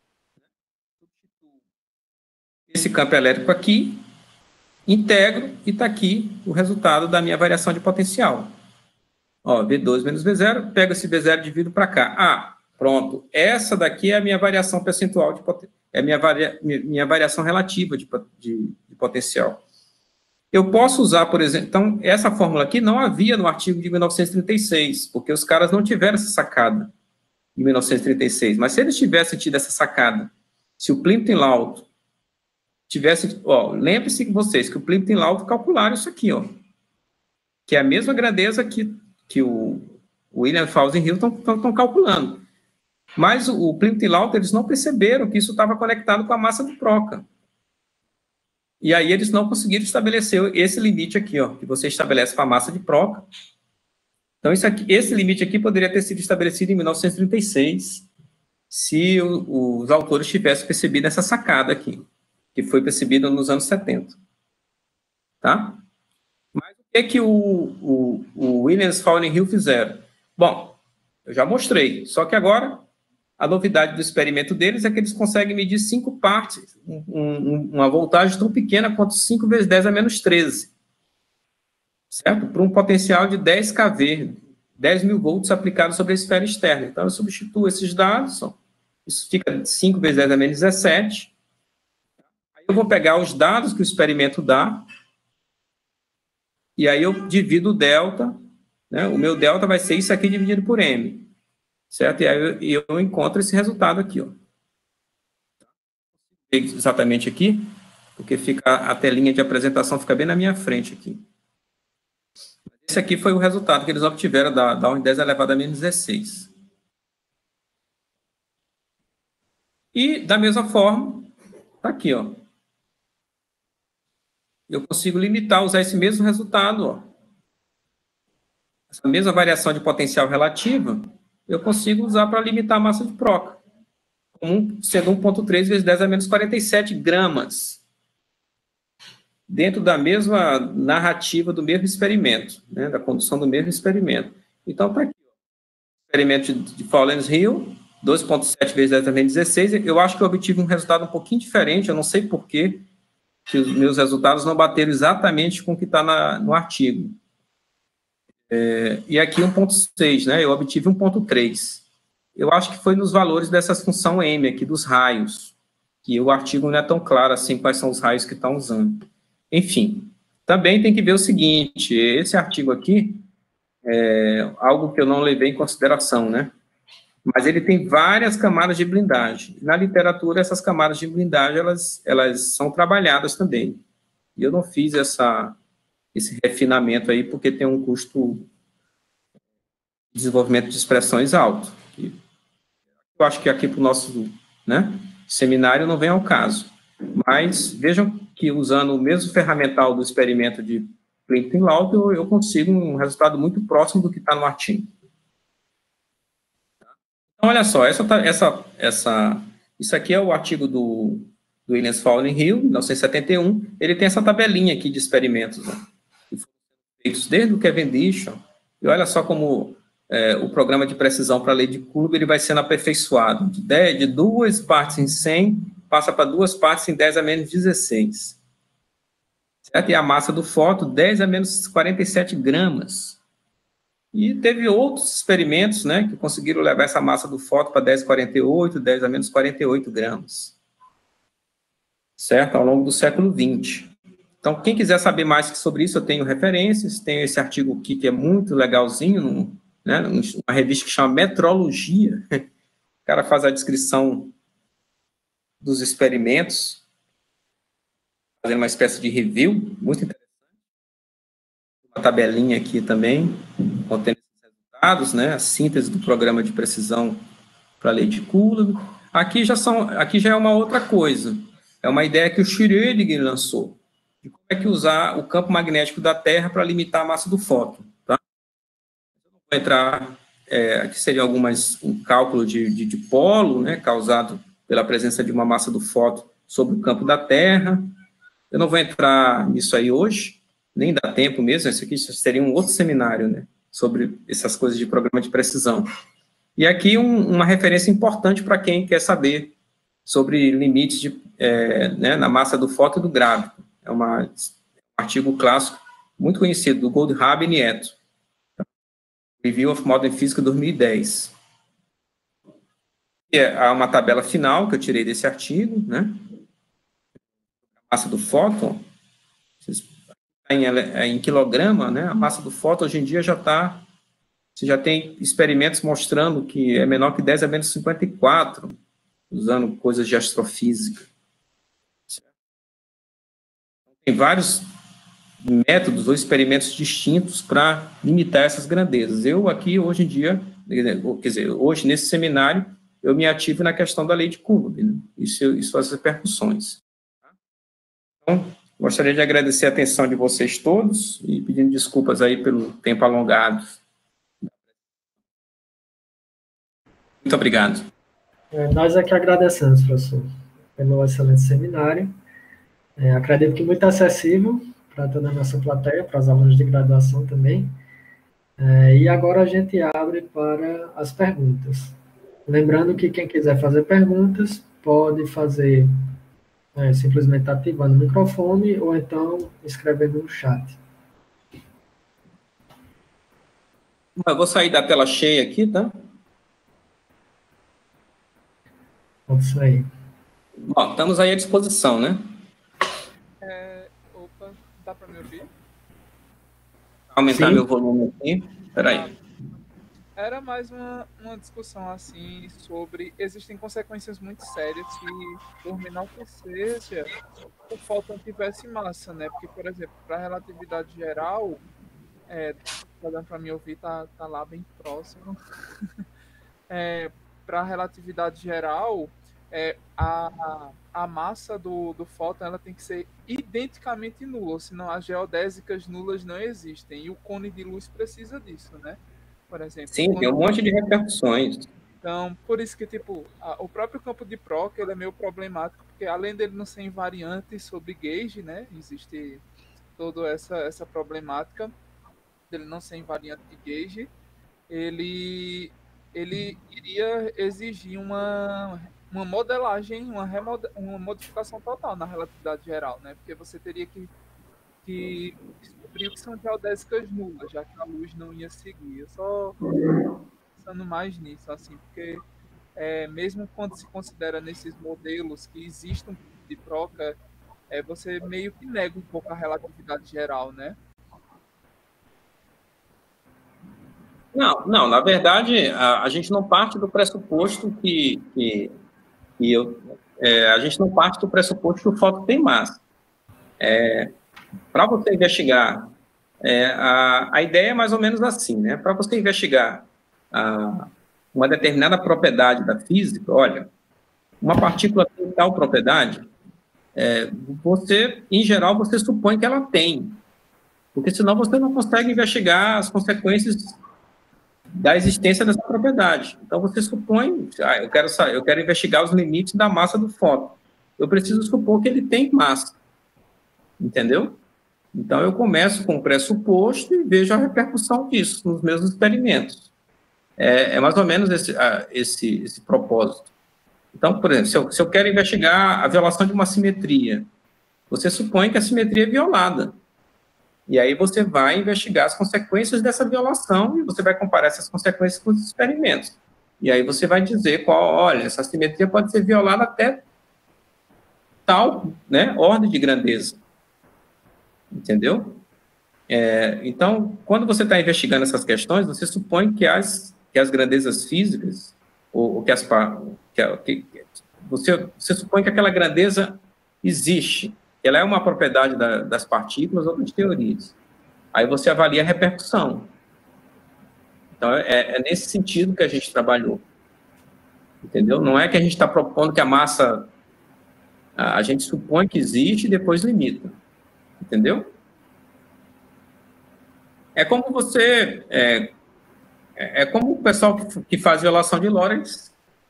esse campo elétrico aqui, integro e está aqui o resultado da minha variação de potencial. Ó, V2 menos V0, pego esse V0 e divido para cá. Ah, pronto. Essa daqui é a minha variação percentual de potencial, é a minha variação relativa de potencial. Eu posso usar, por exemplo, então, essa fórmula aqui não havia no artigo de 1936, porque os caras não tiveram essa sacada em 1936. Mas se eles tivessem tido essa sacada, se o Plimpton-Laud tivesse, ó, lembre-se vocês que o Plimpton-Laud calcularam isso aqui, ó. que é a mesma grandeza que o William Fawcett e Hill estão calculando. Mas o Plymouth e Lauter, eles não perceberam que isso estava conectado com a massa do Proca. E aí eles não conseguiram estabelecer esse limite aqui, ó, que você estabelece para a massa de Proca. Então, esse limite aqui poderia ter sido estabelecido em 1936, se os autores tivessem percebido essa sacada aqui, que foi percebida nos anos 70. Tá? Mas o que o Williams, Fawcett e Hill fizeram? Bom, eu já mostrei, só que agora a novidade do experimento deles é que eles conseguem medir 5 partes, uma voltagem tão pequena quanto 5 vezes 10 a menos 13, certo? Para um potencial de 10 kV, 10 mil volts aplicados sobre a esfera externa. Então, eu substituo esses dados, isso fica 5 vezes 10 a menos 17. Aí eu vou pegar os dados que o experimento dá, e aí eu divido o delta, né? O meu delta vai ser isso aqui dividido por M. Certo? E aí eu encontro esse resultado aqui, ó. Exatamente aqui, porque fica a telinha de apresentação fica bem na minha frente aqui. Esse aqui foi o resultado que eles obtiveram da ordem 10 elevado a menos 16. E, da mesma forma, tá aqui, ó. Eu consigo limitar, usar esse mesmo resultado, ó. Essa mesma variação de potencial relativa, eu consigo usar para limitar a massa de Proca, sendo 1,3 vezes 10 a menos 47 gramas, dentro da mesma narrativa do mesmo experimento, né, da condução do mesmo experimento. Então, está aqui, ó, experimento de Fawcett e Hill, 2,7 vezes 10 a menos 16, eu acho que eu obtive um resultado um pouquinho diferente, eu não sei por quê, que os meus resultados não bateram exatamente com o que está no artigo. E aqui 1,6, né, eu obtive 1,3. Eu acho que foi nos valores dessa função M aqui, dos raios, que o artigo não é tão claro assim quais são os raios que estão usando. Enfim, também tem que ver o seguinte, esse artigo aqui é algo que eu não levei em consideração, né? Mas ele tem várias camadas de blindagem. Na literatura, essas camadas de blindagem, elas são trabalhadas também. E eu não fiz esse refinamento aí, porque tem um custo de desenvolvimento de expressões alto. Eu acho que aqui para o nosso, né, seminário não vem ao caso. Mas vejam que usando o mesmo ferramental do experimento de Plymouth e Lauter, eu consigo um resultado muito próximo do que está no artigo. Então, olha só, isso aqui é o artigo do Williams, Fawcett e Hill, 1971. Ele tem essa tabelinha aqui de experimentos, né, que foram feitos desde o Cavendish. E olha só como o programa de precisão para a lei de Coulomb ele vai sendo aperfeiçoado. De 2 partes em 100, passa para 2 partes em 10 a menos 16. Certo? E a massa do fóton, 10 a menos 47 gramas. E teve outros experimentos, né, que conseguiram levar essa massa do fóton para 10 a 48, 10 a menos 48 gramas. Certo? Ao longo do século XX. Então, quem quiser saber mais sobre isso, eu tenho referências, tenho esse artigo aqui que é muito legalzinho, né, uma revista que chama Metrologia. O cara faz a descrição dos experimentos, fazendo uma espécie de review, muito interessante. Uma tabelinha aqui também, contendo esses resultados, né, a síntese do programa de precisão para a lei de Coulomb. Aqui já é uma outra coisa. É uma ideia que o Schrödinger lançou, de como é que usar o campo magnético da Terra para limitar a massa do fóton. Tá? Eu não vou entrar, aqui seria um cálculo de polo, né, causado pela presença de uma massa do fóton sobre o campo da Terra. Eu não vou entrar nisso aí hoje, nem dá tempo mesmo, isso aqui seria um outro seminário, né, sobre essas coisas de programa de precisão. E aqui uma referência importante para quem quer saber sobre limites né, na massa do fóton e do grávido. É um artigo clássico muito conhecido, do Goldhaber e Nieto. Review of Modern Physics, 2010. E há uma tabela final que eu tirei desse artigo, né? A massa do fóton, em quilograma, né? A massa do fóton hoje em dia você já tem experimentos mostrando que é menor que 10 a menos 54, usando coisas de astrofísica. Tem vários métodos ou experimentos distintos para limitar essas grandezas. Eu aqui, hoje em dia, quer dizer, hoje nesse seminário, eu me ativo na questão da lei de Coulomb, né? Isso as repercussões. Então, gostaria de agradecer a atenção de vocês todos e pedindo desculpas aí pelo tempo alongado. Muito obrigado. Nós é que agradecemos, professor, pelo excelente seminário. Acredito que muito acessível para toda a nossa plateia, para os alunos de graduação também. E agora a gente abre para as perguntas. Lembrando que quem quiser fazer perguntas, pode fazer simplesmente ativando o microfone ou então escrevendo no chat. Eu vou sair da tela cheia aqui, tá? Pode sair. Bom, estamos aí à disposição, né? Opa, dá para me ouvir? Aumentar meu volume aqui. Espera aí. Era mais uma discussão assim sobre existem consequências muito sérias se por menor que seja o fóton tivesse massa, né? Porque, por exemplo, para a relatividade geral, tá dando para me ouvir, tá lá bem próximo. Para a relatividade geral, a massa do fóton ela tem que ser identicamente nula, senão as geodésicas nulas não existem. E o cone de luz precisa disso, né? Por exemplo. Sim, tem um monte de repercussões. Então, por isso que, tipo, o próprio campo de Proctor ele é meio problemático, porque além dele não ser invariante sobre gauge, né? Existe toda essa problemática dele não ser invariante de gauge. Ele iria exigir uma modelagem, uma modificação total na relatividade geral, né? Porque você teria que descobrir o que são geodésicas nulas, já que a luz não ia seguir. Eu só pensando mais nisso, assim, porque mesmo quando se considera nesses modelos que existe um tipo de troca, você meio que nega um pouco a relatividade geral, né? Não, na verdade, a gente não parte do pressuposto a gente não parte do pressuposto que o fóton tem massa. Para você investigar, a ideia é mais ou menos assim, né? Para você investigar uma determinada propriedade da física, olha, uma partícula tem tal propriedade, você, em geral, você supõe que ela tem, porque senão você não consegue investigar as consequências da existência dessa propriedade. Então, você supõe, eu quero investigar os limites da massa do fóton. Eu preciso supor que ele tem massa, entendeu? Então, eu começo com o pressuposto e vejo a repercussão disso nos meus experimentos. É mais ou menos esse propósito. Então, por exemplo, se eu quero investigar a violação de uma simetria, você supõe que a simetria é violada. E aí você vai investigar as consequências dessa violação e você vai comparar essas consequências com os experimentos. E aí você vai dizer olha, essa simetria pode ser violada até tal, né, ordem de grandeza. Entendeu? Então, quando você está investigando essas questões, você supõe que as grandezas físicas, você supõe que aquela grandeza existe. Ela é uma propriedade das partículas ou das teorias. Aí você avalia a repercussão. Então, é nesse sentido que a gente trabalhou. Entendeu? Não é que a gente está propondo que a massa... A gente supõe que existe e depois limita. Entendeu? É como você... É como o pessoal que faz violação de Lorentz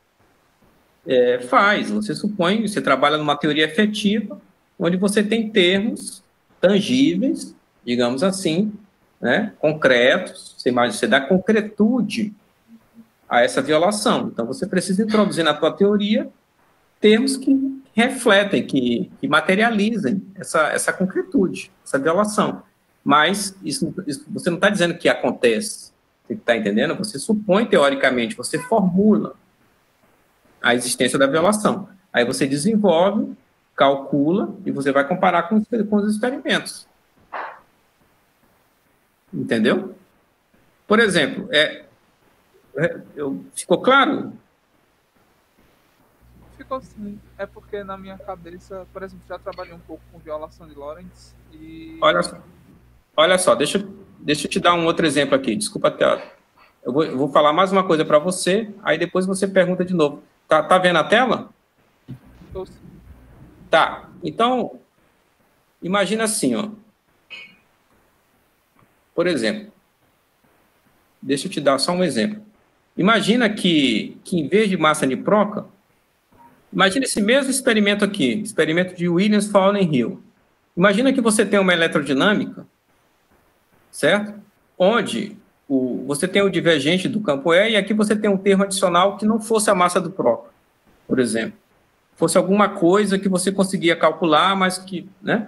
faz. Você supõe, você trabalha numa teoria efetiva, onde você tem termos tangíveis, digamos assim, né, concretos, você dá concretude a essa violação. Então, você precisa introduzir na tua teoria termos que refletem, que materializem essa concretude, essa violação. Mas isso você não está dizendo que acontece, você está entendendo? Você supõe, teoricamente, você formula a existência da violação. Aí você desenvolve, calcula e você vai comparar com os experimentos. Entendeu? Por exemplo, ficou claro? Ficou sim. É porque na minha cabeça, por exemplo, já trabalhei um pouco com violação de Lorentz e... Olha só. Olha só, deixa eu te dar um outro exemplo aqui. Desculpa, eu vou falar mais uma coisa para você, aí depois você pergunta de novo. Tá vendo a tela? Tá. Então, imagina assim, ó. Por exemplo, deixa eu te dar só um exemplo. Imagina que em vez de massa de Proca, imagina esse mesmo experimento aqui, experimento de Williams, Fowler e Hill. Imagina que você tem uma eletrodinâmica, certo? Onde você tem o divergente do campo E e aqui você tem um termo adicional que não fosse a massa do Proca, por exemplo. Fosse alguma coisa que você conseguia calcular, mas que, né?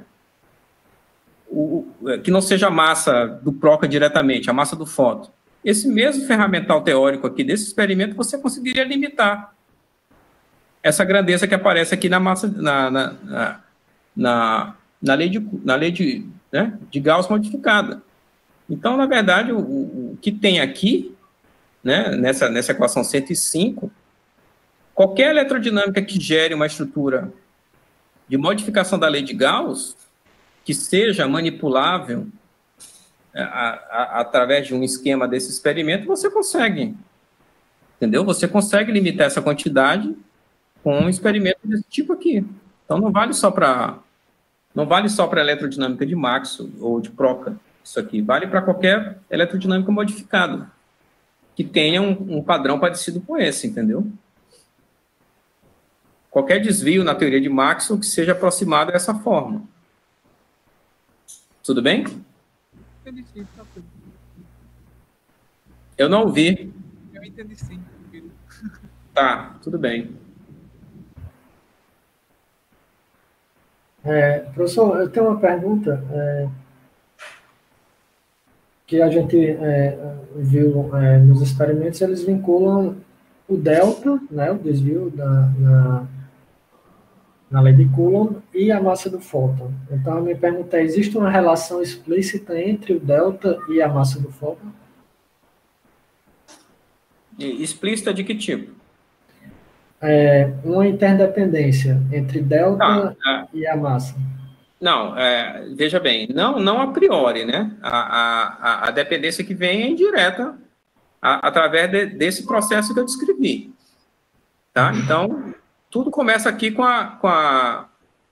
Que não seja a massa do Proca diretamente, a massa do fóton. Esse mesmo ferramental teórico aqui desse experimento, você conseguiria limitar essa grandeza que aparece aqui na massa, na lei de Gauss modificada. Então, na verdade, o que tem aqui, né, nessa equação 105, qualquer eletrodinâmica que gere uma estrutura de modificação da lei de Gauss, que seja manipulável através de um esquema desse experimento, você consegue, entendeu? Você consegue limitar essa quantidade com um experimento desse tipo aqui. Então, não vale só para a eletrodinâmica de Maxwell ou de Proca, isso aqui. Vale para qualquer eletrodinâmica modificada que tenha um padrão parecido com esse, entendeu? Qualquer desvio na teoria de Maxwell que seja aproximado dessa forma. Tudo bem? Entendi sim, tranquilo. Eu não ouvi. Eu entendi sim, tranquilo. Tá, tudo bem. Professor, eu tenho uma pergunta que a gente viu nos experimentos, eles vinculam o delta, né, o desvio na lei de Coulomb e a massa do fóton. Então, a minha pergunta é, existe uma relação explícita entre o delta e a massa do fóton? Explícita de que tipo? Uma interdependência entre delta e a massa. Não, veja bem, não a priori, né? A dependência que vem é indireta através desse processo que eu descrevi. Tá? Então, tudo começa aqui com a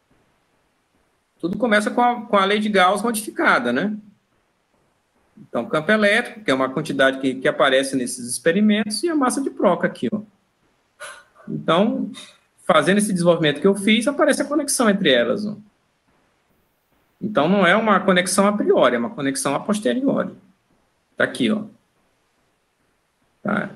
lei de Gauss modificada, né? Então, campo elétrico, que é uma quantidade que aparece nesses experimentos, e a massa de Proca aqui, ó. Então, fazendo esse desenvolvimento que eu fiz, aparece a conexão entre elas, ó. Então, não é uma conexão a priori, é uma conexão a posteriori. Está aqui, ó. Tá.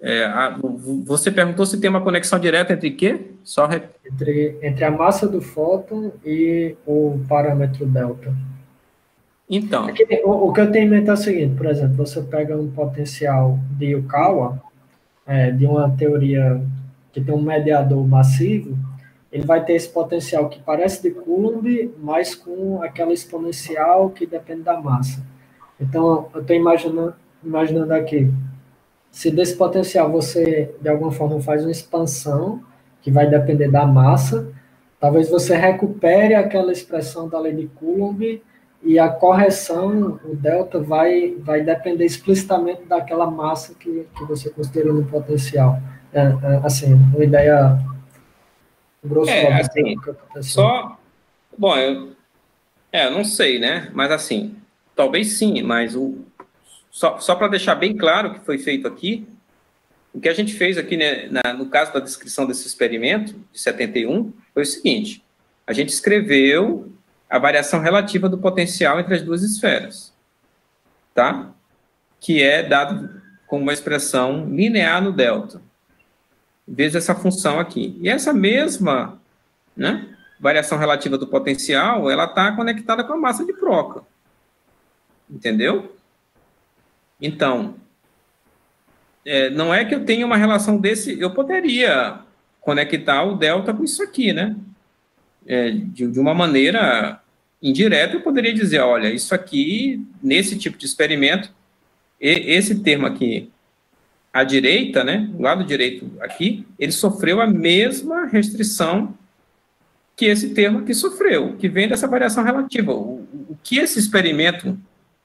Você perguntou se tem uma conexão direta entre quê? Entre a massa do fóton e o parâmetro delta. Então. O que eu tenho em mente é o seguinte, por exemplo, você pega um potencial de Yukawa, de uma teoria que tem um mediador massivo, ele vai ter esse potencial que parece de Coulomb, mas com aquela exponencial que depende da massa. Então, eu estou imaginando aqui, se desse potencial você, de alguma forma, faz uma expansão, que vai depender da massa, talvez você recupere aquela expressão da lei de Coulomb e a correção, o delta, vai depender explicitamente daquela massa que você considerou no potencial. Assim, uma ideia grosso modo. Só... Bom, eu não sei, né? Mas assim, talvez sim, mas só para deixar bem claro o que foi feito aqui, o que a gente fez aqui, né, no caso da descrição desse experimento, de 71, foi o seguinte: a gente escreveu a variação relativa do potencial entre as duas esferas, tá? Que é dado com uma expressão linear no delta, vezes essa função aqui. E essa mesma, né, variação relativa do potencial, ela está conectada com a massa de Proca. Entendeu? Então, não é que eu tenha uma relação desse... Eu poderia conectar o delta com isso aqui, né? De uma maneira indireta, eu poderia dizer, olha, isso aqui, nesse tipo de experimento, esse termo aqui, à direita, né, o lado direito aqui, ele sofreu a mesma restrição que esse termo aqui sofreu, que vem dessa variação relativa. O que esse experimento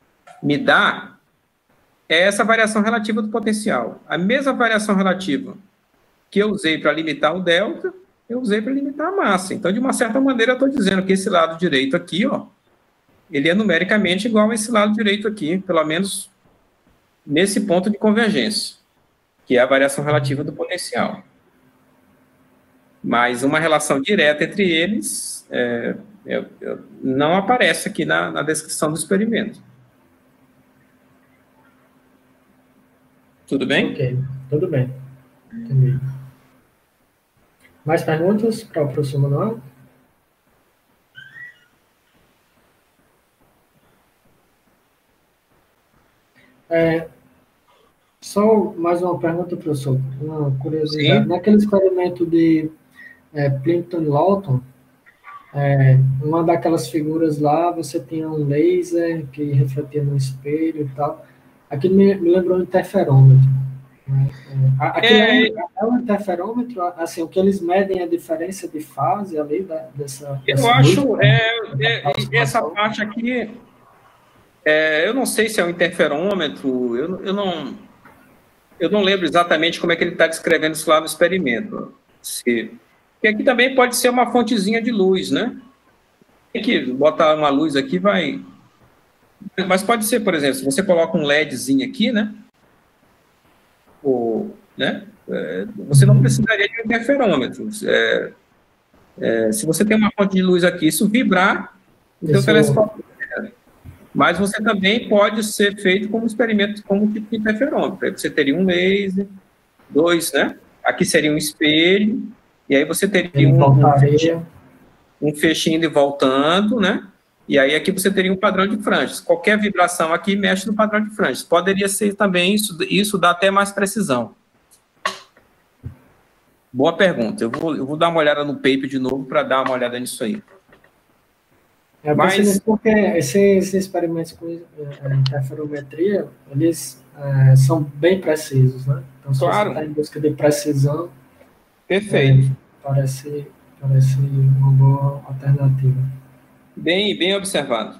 me dá é essa variação relativa do potencial. A mesma variação relativa que eu usei para limitar o delta, eu usei para limitar a massa. Então, de uma certa maneira, eu estou dizendo que esse lado direito aqui, ó, ele é numericamente igual a esse lado direito aqui, pelo menos nesse ponto de convergência, que é a variação relativa do potencial. Mas uma relação direta entre eles não aparece aqui na descrição do experimento. Tudo bem? Ok, tudo bem. Entendi. Mais perguntas para o professor Manuel? Só mais uma pergunta, professor. Uma curiosidade. Sim. Naquele experimento de Plimpton-Lawton, uma daquelas figuras lá, você tinha um laser que refletia no espelho e tal. Aquilo me lembrou um interferômetro. Aquilo é um interferômetro? Assim, o que eles medem é a diferença de fase ali dessa eu acho, essa parte aqui, eu não sei se é um interferômetro, eu não lembro exatamente como é que ele está descrevendo isso lá no experimento. Porque aqui também pode ser uma fontezinha de luz, né? Tem que botar uma luz aqui, vai... Mas pode ser, por exemplo, se você coloca um LEDzinho aqui, né? Você não precisaria de um interferômetro. Se você tem uma fonte de luz aqui, isso vibrar, o seu telescópio. Mas você também pode ser feito como experimento, como tipo de interferômetro. Aí você teria um laser, dois, né? Aqui seria um espelho, e aí você teria um fechinho de voltando, né? E aí aqui você teria um padrão de franjas. Qualquer vibração aqui mexe no padrão de franjas. Poderia ser também isso dá até mais precisão. Boa pergunta. Eu vou dar uma olhada no paper de novo para dar uma olhada nisso aí. Mas porque esses experimentos com interferometria, eles são bem precisos, né? Então, se claro. você está em busca de precisão, perfeito. Parece uma boa alternativa. Bem observado.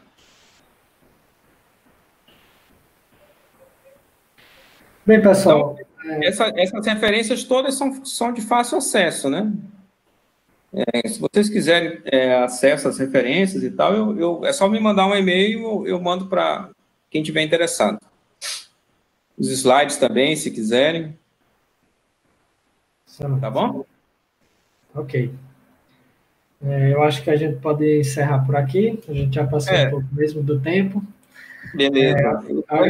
Bem, pessoal... Então, essas referências todas são de fácil acesso, né? Se vocês quiserem acesso às referências e tal, é só me mandar um e-mail, eu mando para quem tiver interessado. Os slides também, se quiserem. Tá bom? Ok. Eu acho que a gente pode encerrar por aqui. A gente já passou um pouco mesmo do tempo. Beleza.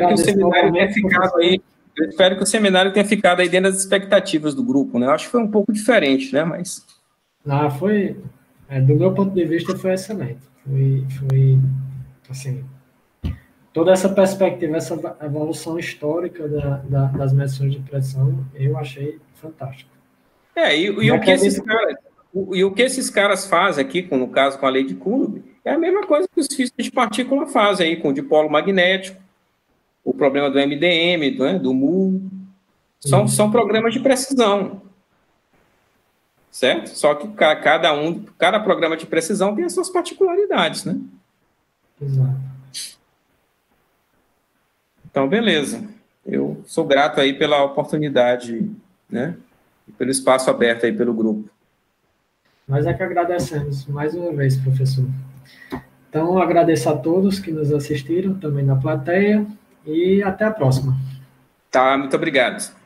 Eu espero que o seminário tenha ficado aí dentro das expectativas do grupo, né? Eu acho que foi um pouco diferente, né? Mas... foi... do meu ponto de vista, foi excelente. Foi assim... Toda essa perspectiva, essa evolução histórica das medições de pressão, eu achei fantástico. E o que esses caras fazem aqui, no caso com a lei de Coulomb, é a mesma coisa que os físicos de partícula fazem aí com o dipolo magnético, o problema do MDM, do MU. São programas de precisão. Certo? Só que cada programa de precisão tem as suas particularidades, né? Exato. Então, beleza. Eu sou grato aí pela oportunidade, né? E pelo espaço aberto aí pelo grupo. Nós é que agradecemos mais uma vez, professor. Então, agradeço a todos que nos assistiram, também na plateia, e até a próxima. Tá, muito obrigado.